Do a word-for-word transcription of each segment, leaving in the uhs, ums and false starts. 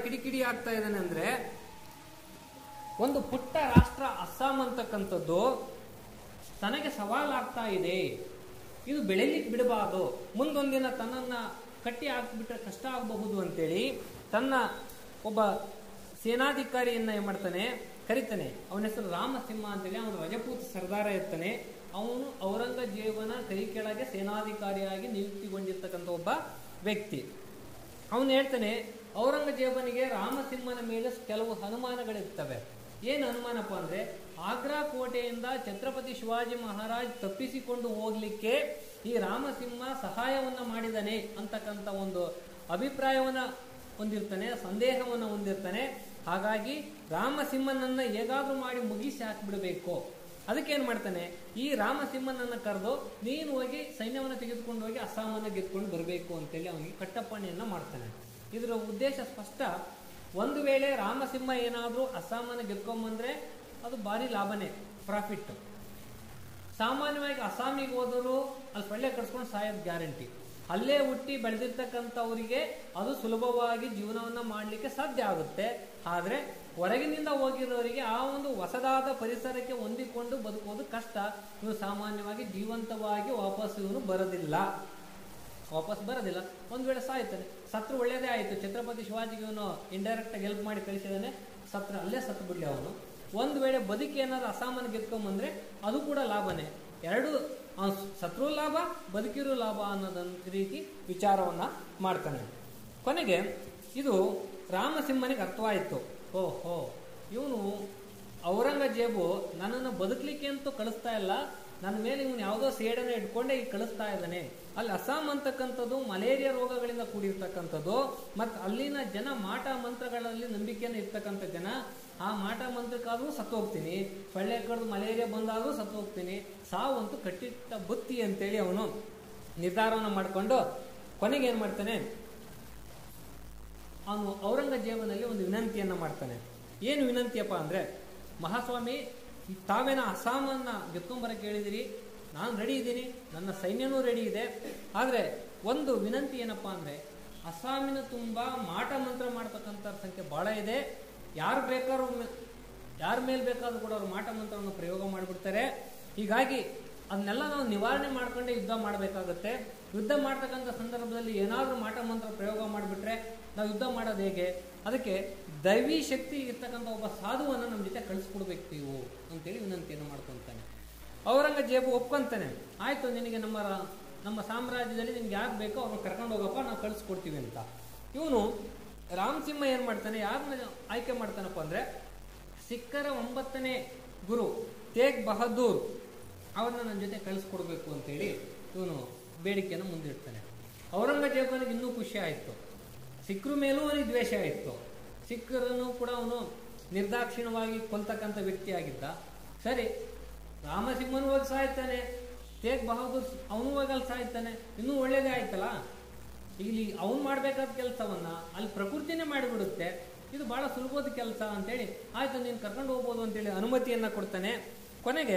ಕಿಡಿಕಿಡಿ ಆಗ್ತಾ ಇದ್ದಾನೆ ಅಂದ್ರೆ, ಒಂದು ಪುಟ್ಟ ರಾಷ್ಟ್ರ ಅಸ್ಸಾಂ ಅಂತಕ್ಕಂಥದ್ದು ತನಗೆ ಸವಾಲಾಗ್ತಾ ಇದೆ, ಇದು ಬೆಳೆಲಿಕ್ಕೆ ಬಿಡಬಾರ್ದು, ಮುಂದೊಂದಿನ ತನ್ನನ್ನ ಕಟ್ಟಿ ಹಾಕ್ಬಿಟ್ರೆ ಕಷ್ಟ ಆಗಬಹುದು ಅಂತೇಳಿ ತನ್ನ ಒಬ್ಬ ಸೇನಾಧಿಕಾರಿಯನ್ನ ಏನ್ ಮಾಡ್ತಾನೆ, ಕರಿತಾನೆ. ಅವನ ಹೆಸರು ರಾಮಸಿಂಹ ಅಂತೇಳಿ. ಅವನು ರಜಪೂತ್ ಸರ್ದಾರ ಇರ್ತಾನೆ. ಅವನು ಔರಂಗಜೇಬನ ಕೈ ಕೆಳಗೆ ಸೇನಾಧಿಕಾರಿಯಾಗಿ ನಿಯುಕ್ತಿಗೊಂಡಿರ್ತಕ್ಕಂಥ ಒಬ್ಬ ವ್ಯಕ್ತಿ. ಅವನು ಹೇಳ್ತಾನೆ, ಔರಂಗಜೇಬನಿಗೆ ರಾಮಸಿಂಹನ ಮೇಲೆ ಕೆಲವು ಅನುಮಾನಗಳಿರ್ತವೆ. ಏನು ಅನುಮಾನಪ್ಪ ಅಂದ್ರೆ, ಆಗ್ರಾ ಕೋಟೆಯಿಂದ ಛತ್ರಪತಿ ಶಿವಾಜಿ ಮಹಾರಾಜ್ ತಪ್ಪಿಸಿಕೊಂಡು ಹೋಗ್ಲಿಕ್ಕೆ ಈ ರಾಮಸಿಂಹ ಸಹಾಯವನ್ನ ಮಾಡಿದಾನೆ ಅಂತಕ್ಕಂಥ ಒಂದು ಅಭಿಪ್ರಾಯವನ್ನ ಹೊಂದಿರ್ತಾನೆ, ಸಂದೇಹವನ್ನು ಹೊಂದಿರ್ತಾನೆ. ಹಾಗಾಗಿ ರಾಮಸಿಂಹನನ್ನ ಹೇಗಾದ್ರೂ ಮಾಡಿ ಮುಗಿಸಿ ಹಾಕಿಬಿಡಬೇಕು. ಅದಕ್ಕೇನ್ ಮಾಡ್ತಾನೆ, ಈ ರಾಮಸಿಂಹನನ್ನ ಕರೆದು ನೀನು ಹೋಗಿ ಸೈನ್ಯವನ್ನು ತೆಗೆದುಕೊಂಡು ಹೋಗಿ ಅಸ್ಸಾಮನ್ನ ಗೆದ್ಕೊಂಡು ಬರಬೇಕು ಅಂತೇಳಿ ಅವನಿಗೆ ಕಟ್ಟಪ್ಪಣೆಯನ್ನ ಮಾಡ್ತಾನೆ. ಇದರ ಉದ್ದೇಶ ಸ್ಪಷ್ಟ. ಒಂದು ವೇಳೆ ರಾಮಸಿಂಹ ಏನಾದ್ರೂ ಅಸ್ಸಾಮನ್ನ ಗೆದ್ಕೊಂಬಂದ್ರೆ ಅದು ಭಾರಿ ಲಾಭನೇ, ಪ್ರಾಫಿಟ್. ಸಾಮಾನ್ಯವಾಗಿ ಅಸ್ಸಾಮಿಗೆ ಹೋದರೂ ಅಲ್ಲಿ ಸೊಳ್ಳೆ ಕಟ್ಸ್ಕೊಂಡು ಸಾಯೋದು ಗ್ಯಾರಂಟಿ. ಅಲ್ಲೇ ಹುಟ್ಟಿ ಬೆಳೆದಿರ್ತಕ್ಕಂಥವರಿಗೆ ಅದು ಸುಲಭವಾಗಿ ಜೀವನವನ್ನ ಮಾಡಲಿಕ್ಕೆ ಸಾಧ್ಯ ಆಗುತ್ತೆ. ಆದ್ರೆ ಹೊರಗಿನಿಂದ ಹೋಗಿರೋರಿಗೆ ಆ ಒಂದು ಹೊಸದಾದ ಪರಿಸರಕ್ಕೆ ಹೊಂದಿಕೊಂಡು ಬದುಕೋದು ಕಷ್ಟ. ಇವನು ಸಾಮಾನ್ಯವಾಗಿ ಜೀವಂತವಾಗಿ ವಾಪಸ್ ಇವನು ಬರೋದಿಲ್ಲ ವಾಪಸ್ ಬರೋದಿಲ್ಲ ಒಂದ್ ವೇಳೆ ಸಾಯ್ತಾನೆ. ಸತ್ರು ಒಳ್ಳೇದೇ ಆಯ್ತು, ಛತ್ರಪತಿ ಶಿವಾಜಿಗೆ ಇವನು ಇಂಡೈರೆಕ್ಟ್ ಆಗಿ ಹೆಲ್ಪ್ ಮಾಡಿ ಕಳಿಸಿದಾನೆ, ಸತ್ರ ಅಲ್ಲೇ ಸತ್ತು ಬಿಡ್ಲಿ ಅವನು. ಒಂದ್ ವೇಳೆ ಬದುಕಿ ಏನಾದ್ರು ಅಸಾಮಾನ್ಯ ಗೆದ್ಕೊಂಬಂದ್ರೆ ಅದು ಕೂಡ ಲಾಭನೇ. ಎರಡು ಸತ್ರು ಲಾಭ, ಬದುಕಿರೋ ಲಾಭ ಅನ್ನೋದೊಂದು ರೀತಿ ವಿಚಾರವನ್ನ ಮಾಡ್ತಾನೆ. ಕೊನೆಗೆ ಇದು ರಾಮಸಿಂಹನಿಗೆ ಅರ್ಥವಾಯಿತು. ಓಹೋ, ಇವನು ಔರಂಗಜೇಬು ನನ್ನನ್ನು ಬದುಕಲಿಕ್ಕೆ ಅಂತೂ ಕಳಿಸ್ತಾ ಇಲ್ಲ, ನನ್ನ ಮೇಲೆ ಇವನು ಯಾವುದೋ ಸೇಡನ್ನ ಇಟ್ಕೊಂಡೇ ಈಗ ಕಳಿಸ್ತಾ ಇದ್ದಾನೆ. ಅಲ್ಲಿ ಅಸ್ಸಾಂ ಅಂತಕ್ಕಂಥದ್ದು ಮಲೇರಿಯಾ ರೋಗಗಳಿಂದ ಕೂಡಿರ್ತಕ್ಕಂಥದ್ದು, ಮತ್ತು ಅಲ್ಲಿನ ಜನ ಮಾಟ ಮಂತ್ರಗಳಲ್ಲಿ ನಂಬಿಕೆಯನ್ನು ಇರ್ತಕ್ಕಂಥ ಜನ. ಆ ಮಾಟ ಮಂತ್ರಕ್ಕಾದ್ರೂ ಸತ್ತು ಹೋಗ್ತೀನಿ, ಸೊಳ್ಳೆ ಕಡ್ದು ಮಲೇರಿಯಾ ಬಂದಾದ್ರೂ ಸತ್ತು ಹೋಗ್ತೀನಿ, ಸಾವಂತೂ ಕಟ್ಟಿಟ್ಟ ಬುತ್ತಿ ಅಂತೇಳಿ ಅವನು ನಿರ್ಧಾರವನ್ನು ಮಾಡಿಕೊಂಡು ಕೊನೆಗೆ ಏನ್ ಮಾಡ್ತಾನೆ, ಅವನು ಔರಂಗಜೇಬನಲ್ಲಿ ಒಂದು ವಿನಂತಿಯನ್ನ ಮಾಡ್ತಾನೆ. ಏನು ವಿನಂತಿಯಪ್ಪ ಅಂದ್ರೆ, ಮಹಾಸ್ವಾಮಿ ತಾವೇನ ಅಸ್ಸಾಮನ್ನ ಗೆದ್ಕೊಂಬರಕ್ಕೆ ಹೇಳಿದಿರಿ, ನಾನು ರೆಡಿ ಇದ್ದೀನಿ, ನನ್ನ ಸೈನ್ಯನೂ ರೆಡಿ ಇದೆ. ಆದ್ರೆ ಒಂದು ವಿನಂತಿ ಏನಪ್ಪಾ ಅಂದ್ರೆ, ಅಸ್ಸಾಮಿನ ತುಂಬಾ ಮಾಟ ಮಂತ್ರ ಮಾಡ್ತಕ್ಕಂಥ ಸಂಖ್ಯೆ ಬಹಳ ಇದೆ. ಯಾರು ಬೇಕಾದ್ರೂ ಯಾರ ಮೇಲೆ ಬೇಕಾದ್ರೂ ಕೂಡ ಅವ್ರು ಮಾಟ ಮಂತ್ರವನ್ನು ಪ್ರಯೋಗ ಮಾಡಿಬಿಡ್ತಾರೆ. ಹೀಗಾಗಿ ಅದನ್ನೆಲ್ಲ ನಾವು ನಿವಾರಣೆ ಮಾಡ್ಕೊಂಡೇ ಯುದ್ಧ ಮಾಡಬೇಕಾಗುತ್ತೆ. ಯುದ್ಧ ಮಾಡ್ತಕ್ಕಂಥ ಸಂದರ್ಭದಲ್ಲಿ ಏನಾದ್ರೂ ಮಾಟ ಮಂತ್ರ ಪ್ರಯೋಗ ಮಾಡಿಬಿಟ್ರೆ ನಾವು ಯುದ್ಧ ಮಾಡೋದು ಹೇಗೆ? ಅದಕ್ಕೆ ದೈವಿ ಶಕ್ತಿ ಇರ್ತಕ್ಕಂಥ ಒಬ್ಬ ಸಾಧುವನ್ನು ನಮ್ಮ ಜೊತೆ ಕಳಿಸ್ಕೊಡ್ಬೇಕು ನೀವು ಅಂತೇಳಿ ವಿನಂತಿಯನ್ನು ಮಾಡ್ಕೊಂತಾನೆ. ಔರಂಗಜೇಬು ಒಪ್ಕೊಂತಾನೆ. ಆಯ್ತು, ನಿನಗೆ ನಮ್ಮ ನಮ್ಮ ಸಾಮ್ರಾಜ್ಯದಲ್ಲಿ ನಿನ್ಗೆ ಯಾಕೆ ಬೇಕೋ ಅವ್ರನ್ನ ಕರ್ಕೊಂಡು ಹೋಗಪ್ಪ, ನಾವು ಕಳಿಸ್ಕೊಡ್ತೀವಿ ಅಂತ. ಇವನು ರಾಮಸಿಂಹ ಏನ್ ಮಾಡ್ತಾನೆ, ಯಾರನ್ನ ಆಯ್ಕೆ ಮಾಡ್ತಾನಪ್ಪ ಅಂದ್ರೆ, ಸಿಖ್ಖರ ಒಂಬತ್ತನೇ ಗುರು ತೇಗ್ ಬಹದ್ದೂರ್ ಅವ್ರನ್ನ ನನ್ನ ಜೊತೆ ಕಳಿಸ್ಕೊಡ್ಬೇಕು ಅಂತೇಳಿ ಇವನು ಬೇಡಿಕೆಯನ್ನು ಮುಂದಿಡ್ತಾನೆ. ಔರಂಗಜೇಬನಿಗೆ ಇನ್ನೂ ಖುಷಿ ಆಯಿತು. ಸಿಖ್ರ ಮೇಲೂ ಅವನಿಗೆ ದ್ವೇಷ ಆಯಿತು. ಸಿಖ್ಖರನ್ನು ಕೂಡ ಅವನು ನಿರ್ದಾಕ್ಷಿಣ್ಯವಾಗಿ ಕೊಲ್ತಕ್ಕಂಥ ವ್ಯಕ್ತಿ ಆಗಿದ್ದ. ಸರಿ, ರಾಮಸಿಂಹನು ಹೋಗಿ ಸಾಯ್ತಾನೆ, ತೇಗ್ ಬಹದ್ದೂರ್ ಅವನು ಹೋಗಿ ಅಲ್ಲಿ ಸಾಯ್ತಾನೆ, ಇನ್ನೂ ಒಳ್ಳೇದೇ ಆಯ್ತಲ್ಲ. ಇಲ್ಲಿ ಅವನು ಮಾಡ್ಬೇಕಾದ ಕೆಲಸವನ್ನ ಅಲ್ಲಿ ಪ್ರಕೃತಿನೇ ಮಾಡಿಬಿಡುತ್ತೆ. ಇದು ಬಹಳ ಸುಲಭದ ಕೆಲಸ ಅಂತೇಳಿ, ಆಯ್ತು ನೀನು ಕರ್ಕೊಂಡು ಹೋಗ್ಬೋದು ಅಂತೇಳಿ ಅನುಮತಿಯನ್ನ ಕೊಡ್ತಾನೆ. ಕೊನೆಗೆ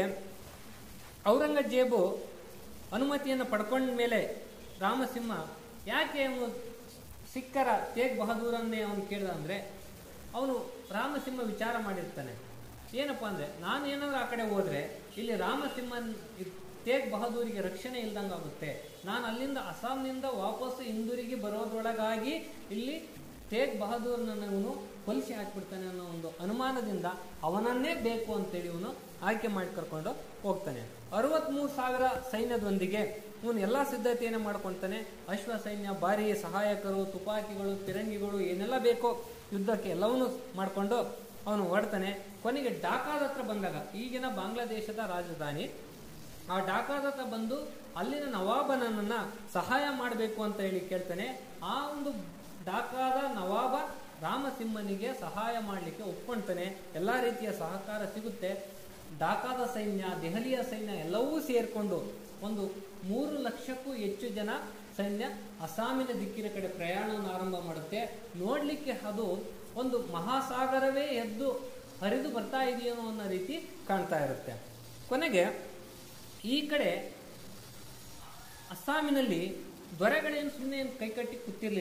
ಔರಂಗಜೇಬು ಅನುಮತಿಯನ್ನು ಪಡ್ಕೊಂಡ ಮೇಲೆ ರಾಮಸಿಂಹ ಯಾಕೆ ಅವನು ಸಿಖ್ಖರ ತೇಗ್ ಬಹದ್ದೂರನ್ನೇ ಅವನು ಕೇಳಿದ ಅಂದ್ರೆ, ಅವನು ರಾಮಸಿಂಹ ವಿಚಾರ ಮಾಡಿರ್ತಾನೆ. ಏನಪ್ಪಾ ಅಂದ್ರೆ, ನಾನು ಏನಾದ್ರೂ ಆ ಕಡೆ ಹೋದ್ರೆ ಇಲ್ಲಿ ರಾಮಸಿಂಹನ್ ತೇಗ್ ಬಹದ್ದೂರಿಗೆ ರಕ್ಷಣೆ ಇಲ್ದಂಗಾಗುತ್ತೆ. ನಾನು ಅಲ್ಲಿಂದ ಅಸ್ಸಾಂನಿಂದ ವಾಪಸ್ಸು ಹಿಂದಿರುಗಿ ಬರೋದ್ರೊಳಗಾಗಿ ಇಲ್ಲಿ ತೇಗ್ ಬಹದ್ದೂರ್ನನ್ನು ಕೊಲಿಸಿ ಹಾಕ್ಬಿಡ್ತಾನೆ ಅನ್ನೋ ಒಂದು ಅನುಮಾನದಿಂದ ಅವನನ್ನೇ ಬೇಕು ಅಂತೇಳಿ ಇವನು ಆಯ್ಕೆ ಮಾಡಿ ಕರ್ಕೊಂಡು ಹೋಗ್ತಾನೆ. ಅರವತ್ಮೂರು ಸಾವಿರ ಸೈನ್ಯದೊಂದಿಗೆ ಇವನು ಎಲ್ಲಾ ಸಿದ್ಧತೆಯನ್ನು ಮಾಡ್ಕೊಳ್ತಾನೆ. ಅಶ್ವ ಸೈನ್ಯ, ಭಾರಿ ಸಹಾಯಕರು, ತುಪಾಕಿಗಳು, ಫಿರಂಗಿಗಳು, ಏನೆಲ್ಲ ಬೇಕೋ ಯುದ್ಧಕ್ಕೆ ಎಲ್ಲವನ್ನೂ ಮಾಡಿಕೊಂಡು ಅವನು ಹೊರಡ್ತಾನೆ. ಕೊನೆಗೆ ಢಾಕಾದ ಹತ್ರ ಬಂದಾಗ, ಈಗಿನ ಬಾಂಗ್ಲಾದೇಶದ ರಾಜಧಾನಿ, ಆ ಢಾಕಾದ ಹತ್ರ ಬಂದು ಅಲ್ಲಿನ ನವಾಬನನ್ನ ಸಹಾಯ ಮಾಡಬೇಕು ಅಂತ ಹೇಳಿ ಕೇಳ್ತಾನೆ. ಆ ಒಂದು ಢಾಕಾದ ನವಾಬ ರಾಮಸಿಂಹನಿಗೆ ಸಹಾಯ ಮಾಡಲಿಕ್ಕೆ ಒಪ್ಕೊಳ್ತಾನೆ. ಎಲ್ಲಾ ರೀತಿಯ ಸಹಕಾರ ಸಿಗುತ್ತೆ. ಢಾಕಾದ ಸೈನ್ಯ, ದೆಹಲಿಯ ಸೈನ್ಯ ಎಲ್ಲವೂ ಸೇರ್ಕೊಂಡು ಒಂದು ಮೂರು ಲಕ್ಷಕ್ಕೂ ಹೆಚ್ಚು ಜನ ಸೈನ್ಯ ಅಸ್ಸಾಮಿನ ದಿಕ್ಕಿನ ಕಡೆ ಪ್ರಯಾಣವನ್ನು ಆರಂಭ ಮಾಡುತ್ತೆ. ನೋಡ್ಲಿಕ್ಕೆ ಅದು ಒಂದು ಮಹಾಸಾಗರವೇ ಎದ್ದು ಹರಿದು ಬರ್ತಾ ಇದೆಯೋ ಅನ್ನೋ ರೀತಿ ಕಾಣ್ತಾ ಇರುತ್ತೆ. ಕೊನೆಗೆ ಈ ಕಡೆ ಅಸ್ಸಾಮಿನಲ್ಲಿ ದೊರೆಗಳೇನು ಸುಮ್ಮನೆ ಕೈಕಟ್ಟಿ ಕೂತಿರ್ಲಿಲ್ಲ.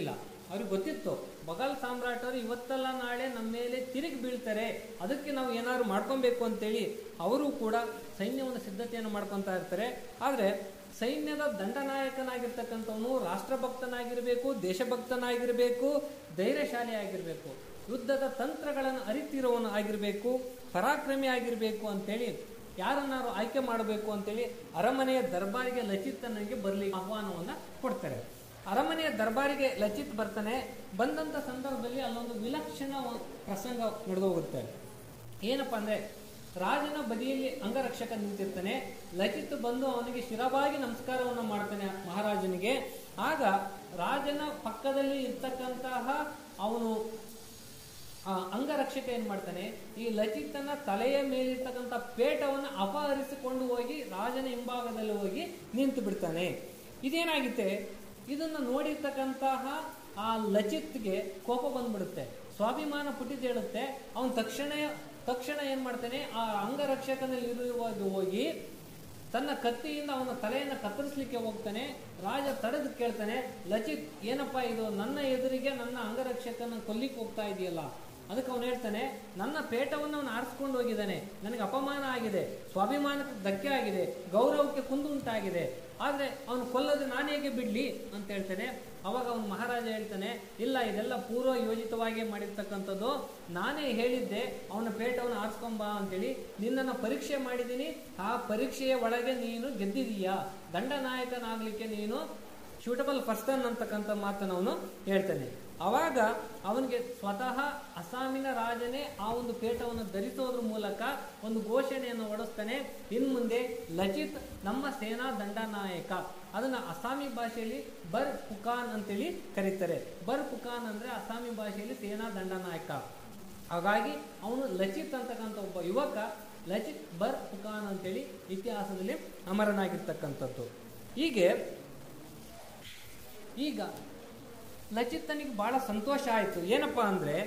ಅವ್ರಿಗೆ ಗೊತ್ತಿತ್ತು ಮೊಘಲ್ ಸಾಮ್ರಾಟರು ಇವತ್ತಲ್ಲ ನಾಳೆ ನಮ್ಮ ಮೇಲೆ ತಿರುಗಿ ಬೀಳ್ತಾರೆ, ಅದಕ್ಕೆ ನಾವು ಏನಾದ್ರು ಮಾಡ್ಕೊಬೇಕು ಅಂತೇಳಿ ಅವರು ಕೂಡ ಸೈನ್ಯವನ್ನು ಸಿದ್ಧತೆಯನ್ನು ಮಾಡ್ಕೊತಾ ಇರ್ತಾರೆ. ಆದರೆ ಸೈನ್ಯದ ದಂಡನಾಯಕನಾಗಿರ್ತಕ್ಕಂಥವನು ರಾಷ್ಟ್ರಭಕ್ತನಾಗಿರಬೇಕು, ದೇಶಭಕ್ತನಾಗಿರಬೇಕು, ಧೈರ್ಯಶಾಲಿ ಆಗಿರಬೇಕು, ಯುದ್ಧದ ತಂತ್ರಗಳನ್ನು ಅರಿತಿರೋವನು ಆಗಿರಬೇಕು, ಪರಾಕ್ರಮಿ ಆಗಿರಬೇಕು ಅಂತೇಳಿ ಯಾರನ್ನಾರು ಆಯ್ಕೆ ಮಾಡಬೇಕು ಅಂತೇಳಿ ಅರಮನೆಯ ದರ್ಬಾರಿಗೆ ಲಚಿತನಿಗೆ ಬರಲಿಕ್ಕೆ ಆಹ್ವಾನವನ್ನು ಕೊಡ್ತಾರೆ. ಅರಮನೆಯ ದರ್ಬಾರಿಗೆ ಲಚಿತ್ ಬರ್ತಾನೆ. ಬಂದಂಥ ಸಂದರ್ಭದಲ್ಲಿ ಅಲ್ಲೊಂದು ವಿಲಕ್ಷಣ ಪ್ರಸಂಗ ನಡೆದು ಹೋಗುತ್ತೆ. ಏನಪ್ಪ ಅಂದರೆ, ರಾಜನ ಬದಿಯಲ್ಲಿ ಅಂಗರಕ್ಷಕ ನಿಂತಿರ್ತಾನೆ. ಲಚಿತ್ ಬಂದು ಅವನಿಗೆ ಶಿರವಾಗಿ ನಮಸ್ಕಾರವನ್ನು ಮಾಡ್ತಾನೆ ಮಹಾರಾಜನಿಗೆ. ಆಗ ರಾಜನ ಪಕ್ಕದಲ್ಲಿ ಇರ್ತಕ್ಕಂತಹ ಅವನು ಅಂಗರಕ್ಷಕ ಏನ್ ಮಾಡ್ತಾನೆ, ಈ ಲಚಿತನ ತಲೆಯ ಮೇಲಿರ್ತಕ್ಕಂಥ ಪೇಟವನ್ನು ಅಪಹರಿಸಿಕೊಂಡು ಹೋಗಿ ರಾಜನ ಹಿಂಭಾಗದಲ್ಲಿ ಹೋಗಿ ನಿಂತು ಬಿಡ್ತಾನೆ. ಇದೇನಾಗುತ್ತೆ, ಇದನ್ನ ನೋಡಿರ್ತಕ್ಕಂತಹ ಆ ಲಚಿತ್ಗೆ ಕೋಪ ಬಂದ್ಬಿಡುತ್ತೆ, ಸ್ವಾಭಿಮಾನ ಪುಟಿದೇಳುತ್ತೆ. ಅವನು ತಕ್ಷಣ ತಕ್ಷಣ ಏನ್ ಮಾಡ್ತಾನೆ, ಆ ಅಂಗರಕ್ಷಕನಲ್ಲಿ ಇರುವಾಗ ಹೋಗಿ ತನ್ನ ಕತ್ತಿಯಿಂದ ಅವನ ತಲೆಯನ್ನು ಕತ್ತರಿಸಲಿಕ್ಕೆ ಹೋಗ್ತಾನೆ. ರಾಜ ತಡೆದು ಕೇಳ್ತಾನೆ, ಲಚಿತ್ ಏನಪ್ಪಾ ಇದು, ನನ್ನ ಎದುರಿಗೆ ನನ್ನ ಅಂಗರಕ್ಷಕನ ಕೊಲ್ಲಿಕ್ಕೆ ಹೋಗ್ತಾ ಇದೆಯಲ್ಲ. ಅದಕ್ಕೆ ಅವನು ಹೇಳ್ತಾನೆ, ನನ್ನ ಪೇಟವನ್ನು ಅವನು ಆರಿಸ್ಕೊಂಡು ಹೋಗಿದ್ದಾನೆ, ನನಗೆ ಅಪಮಾನ ಆಗಿದೆ, ಸ್ವಾಭಿಮಾನಕ್ಕೆ ಧಕ್ಕೆ ಆಗಿದೆ, ಗೌರವಕ್ಕೆ ಕುಂದುಂಟಾಗಿದೆ, ಆದರೆ ಅವನು ಕೊಲ್ಲದೆ ನಾನು ಹೇಗೆ ಬಿಡ್ಲಿ ಅಂತ ಹೇಳ್ತಾನೆ. ಅವಾಗ ಅವನು ಮಹಾರಾಜ ಹೇಳ್ತಾನೆ, ಇಲ್ಲ ಇದೆಲ್ಲ ಪೂರ್ವ ಯೋಜಿತವಾಗಿ ಮಾಡಿರ್ತಕ್ಕಂಥದ್ದು, ನಾನೇ ಹೇಳಿದ್ದೆ ಅವನ ಪೇಟವನ್ನು ಆರಿಸ್ಕೊಂಬ ಅಂತೇಳಿ, ನಿನ್ನನ್ನು ಪರೀಕ್ಷೆ ಮಾಡಿದ್ದೀನಿ, ಆ ಪರೀಕ್ಷೆಯ ಒಳಗೆ ನೀನು ಗೆದ್ದಿದೀಯಾ, ದಂಡನಾಯಕನಾಗ್ಲಿಕ್ಕೆ ನೀನು ಸೂಟಬಲ್ ಪರ್ಸನ್ ಅಂತಕ್ಕಂಥ ಮಾತನ್ನು ಅವನು ಹೇಳ್ತಾನೆ. ಅವಾಗ ಅವನಿಗೆ ಸ್ವತಃ ಅಸ್ಸಾಮಿನ ರಾಜನೇ ಆ ಒಂದು ಪೇಟವನ್ನು ಧರಿಸೋದ್ರ ಮೂಲಕ ಒಂದು ಘೋಷಣೆಯನ್ನು ಹೊರಡಿಸ್ತಾನೆ, ಇನ್ ಮುಂದೆ ಲಚಿತ್ ನಮ್ಮ ಸೇನಾ ದಂಡನಾಯಕ. ಅದನ್ನ ಅಸ್ಸಾಮಿ ಭಾಷೆಯಲ್ಲಿ ಬರ್ ಪುಕಾನ್ ಅಂತೇಳಿ ಕರೀತಾರೆ. ಬರ್ ಪುಕಾನ್ ಅಂದ್ರೆ ಅಸ್ಸಾಮಿ ಭಾಷೆಯಲ್ಲಿ ಸೇನಾ ದಂಡನಾಯಕ. ಹಾಗಾಗಿ ಅವನು ಲಚಿತ್ ಅಂತಕ್ಕಂಥ ಒಬ್ಬ ಯುವಕ ಲಚಿತ್ ಬರ್ ಪುಕಾನ್ ಅಂತೇಳಿ ಇತಿಹಾಸದಲ್ಲಿ ಅಮರನಾಗಿರ್ತಕ್ಕಂಥದ್ದು. ಹೀಗೆ ಈಗ ಲಚಿತನಿಗೆ ಬಹಳ ಸಂತೋಷ ಆಯಿತು. ಏನಪ್ಪಾ ಅಂದ್ರೆ,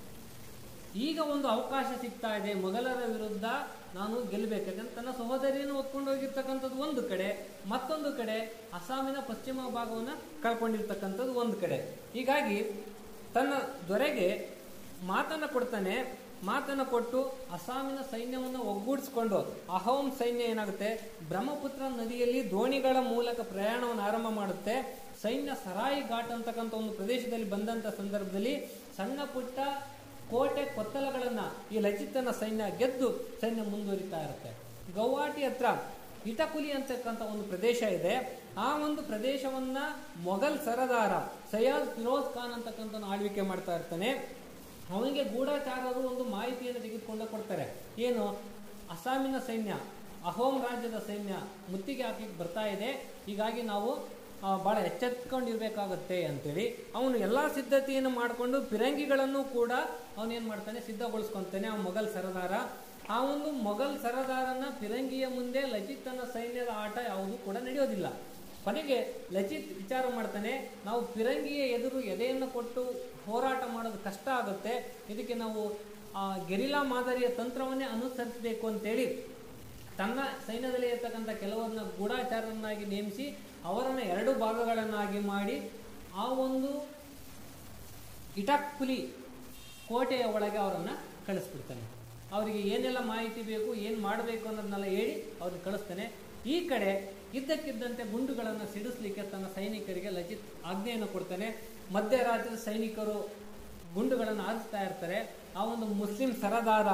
ಈಗ ಒಂದು ಅವಕಾಶ ಸಿಗ್ತಾ ಇದೆ ಮೊಘಲರ ವಿರುದ್ಧ ನಾನು ಗೆಲ್ಲಬೇಕಂತ ತನ್ನ ಸಹೋದರಿಯನ್ನು ಒತ್ಕೊಂಡು ಹೋಗಿರ್ತಕ್ಕಂಥದ್ದು ಒಂದು ಕಡೆ, ಮತ್ತೊಂದು ಕಡೆ ಅಸ್ಸಾಮಿನ ಪಶ್ಚಿಮ ಭಾಗವನ್ನು ಕಳ್ಕೊಂಡಿರ್ತಕ್ಕಂಥದ್ದು ಒಂದು ಕಡೆ. ಹೀಗಾಗಿ ತನ್ನ ದೊರೆಗೆ ಮಾತನ್ನು ಕೊಡ್ತಾನೆ. ಮಾತನ್ನು ಕೊಟ್ಟು ಅಸ್ಸಾಮಿನ ಸೈನ್ಯವನ್ನು ಒಗ್ಗೂಡಿಸಿಕೊಂಡು ಅಹೋಮ್ ಸೈನ್ಯ ಏನಾಗುತ್ತೆ, ಬ್ರಹ್ಮಪುತ್ರ ನದಿಯಲ್ಲಿ ದೋಣಿಗಳ ಮೂಲಕ ಪ್ರಯಾಣವನ್ನು ಆರಂಭ ಮಾಡುತ್ತೆ. ಸೈನ್ಯ ಸರಾಯಿ ಘಾಟ್ ಅಂತಕ್ಕಂಥ ಒಂದು ಪ್ರದೇಶದಲ್ಲಿ ಬಂದಂತ ಸಂದರ್ಭದಲ್ಲಿ ಸಣ್ಣ ಪುಟ್ಟ ಕೋಟೆ ಕೊತ್ತಲಗಳನ್ನ ಈ ಲಚಿತನ ಸೈನ್ಯ ಗೆದ್ದು ಸೈನ್ಯ ಮುಂದುವರಿತಾ ಇರುತ್ತೆ. ಗೌಹಾಟಿ ಹತ್ರ ಇಟಕುಲಿ ಅಂತಕ್ಕಂಥ ಒಂದು ಪ್ರದೇಶ ಇದೆ. ಆ ಒಂದು ಪ್ರದೇಶವನ್ನ ಮೊಘಲ್ ಸರದಾರ ಸೈಯದ್ ಫಿರೋಜ್ ಖಾನ್ ಅಂತಕ್ಕಂಥ ಆಳ್ವಿಕೆ ಮಾಡ್ತಾ ಇರ್ತಾನೆ. ಅವನಿಗೆ ಗೂಢಚಾರರು ಒಂದು ಮಾಹಿತಿಯನ್ನು ತೆಗೆದುಕೊಂಡು ಕೊಡ್ತಾರೆ. ಏನು, ಅಸ್ಸಾಮಿನ ಸೈನ್ಯ ಅಹೋಮ್ ರಾಜ್ಯದ ಸೈನ್ಯ ಮುತ್ತಿಗೆ ಹಾಕಿ ಬರ್ತಾ ಇದೆ, ಹೀಗಾಗಿ ನಾವು ಬಹಳ ಎಚ್ಚೆತ್ಕೊಂಡಿರ್ಬೇಕಾಗುತ್ತೆ ಅಂತೇಳಿ ಅವನು ಎಲ್ಲಾ ಸಿದ್ಧತೆಯನ್ನು ಮಾಡಿಕೊಂಡು ಫಿರಂಗಿಗಳನ್ನು ಕೂಡ ಅವನೇನ್ ಮಾಡ್ತಾನೆ, ಸಿದ್ಧಗೊಳಿಸ್ಕೊಂತಾನೆ. ಆ ಮೊಘಲ್ ಸರದಾರ ಆ ಒಂದು ಮೊಘಲ್ ಸರದಾರನ ಫಿರಂಗಿಯ ಮುಂದೆ ಲಚಿತನ ಸೈನ್ಯದ ಆಟ ಯಾವುದು ಕೂಡ ನಡೆಯೋದಿಲ್ಲ. ಕೊನೆಗೆ ಲಚಿತ್ ವಿಚಾರ ಮಾಡ್ತಾನೆ, ನಾವು ಫಿರಂಗಿಯ ಎದುರು ಎದೆಯನ್ನು ಕೊಟ್ಟು ಹೋರಾಟ ಮಾಡೋದು ಕಷ್ಟ ಆಗುತ್ತೆ, ಇದಕ್ಕೆ ನಾವು ಆ ಗೆರಿಲ್ಲಾ ಮಾದರಿಯ ತಂತ್ರವನ್ನೇ ಅನುಸರಿಸಬೇಕು ಅಂತೇಳಿ ತನ್ನ ಸೈನ್ಯದಲ್ಲಿ ಇರ್ತಕ್ಕಂಥ ಕೆಲವರನ್ನ ಗೂಢಚಾರರನ್ನಾಗಿ ನೇಮಿಸಿ ಅವರನ್ನ ಎರಡು ಭಾಗಗಳನ್ನಾಗಿ ಮಾಡಿ ಆ ಒಂದು ಇಟಕ್ಕುಲಿ ಕೋಟೆಯ ಒಳಗೆ ಅವರನ್ನ ಕಳಿಸ್ಬಿಡ್ತಾನೆ. ಅವರಿಗೆ ಏನೆಲ್ಲ ಮಾಹಿತಿ ಬೇಕು, ಏನು ಮಾಡಬೇಕು ಅನ್ನೋದನ್ನೆಲ್ಲ ಹೇಳಿ ಅವ್ರಿಗೆ ಕಳಿಸ್ತಾನೆ. ಈ ಕಡೆ ಇದ್ದಕ್ಕಿದ್ದಂತೆ ಗುಂಡುಗಳನ್ನು ಸಿಡಿಸ್ಲಿಕ್ಕೆ ತನ್ನ ಸೈನಿಕರಿಗೆ ಲಚಿತ್ ಆಜ್ಞೆಯನ್ನು ಕೊಡ್ತಾನೆ. ಮಧ್ಯರಾತ್ರಿ ಸೈನಿಕರು ಗುಂಡುಗಳನ್ನು ಹಾರಿಸ್ತಾ ಇರ್ತಾರೆ. ಆ ಒಂದು ಮುಸ್ಲಿಂ ಸರದಾರ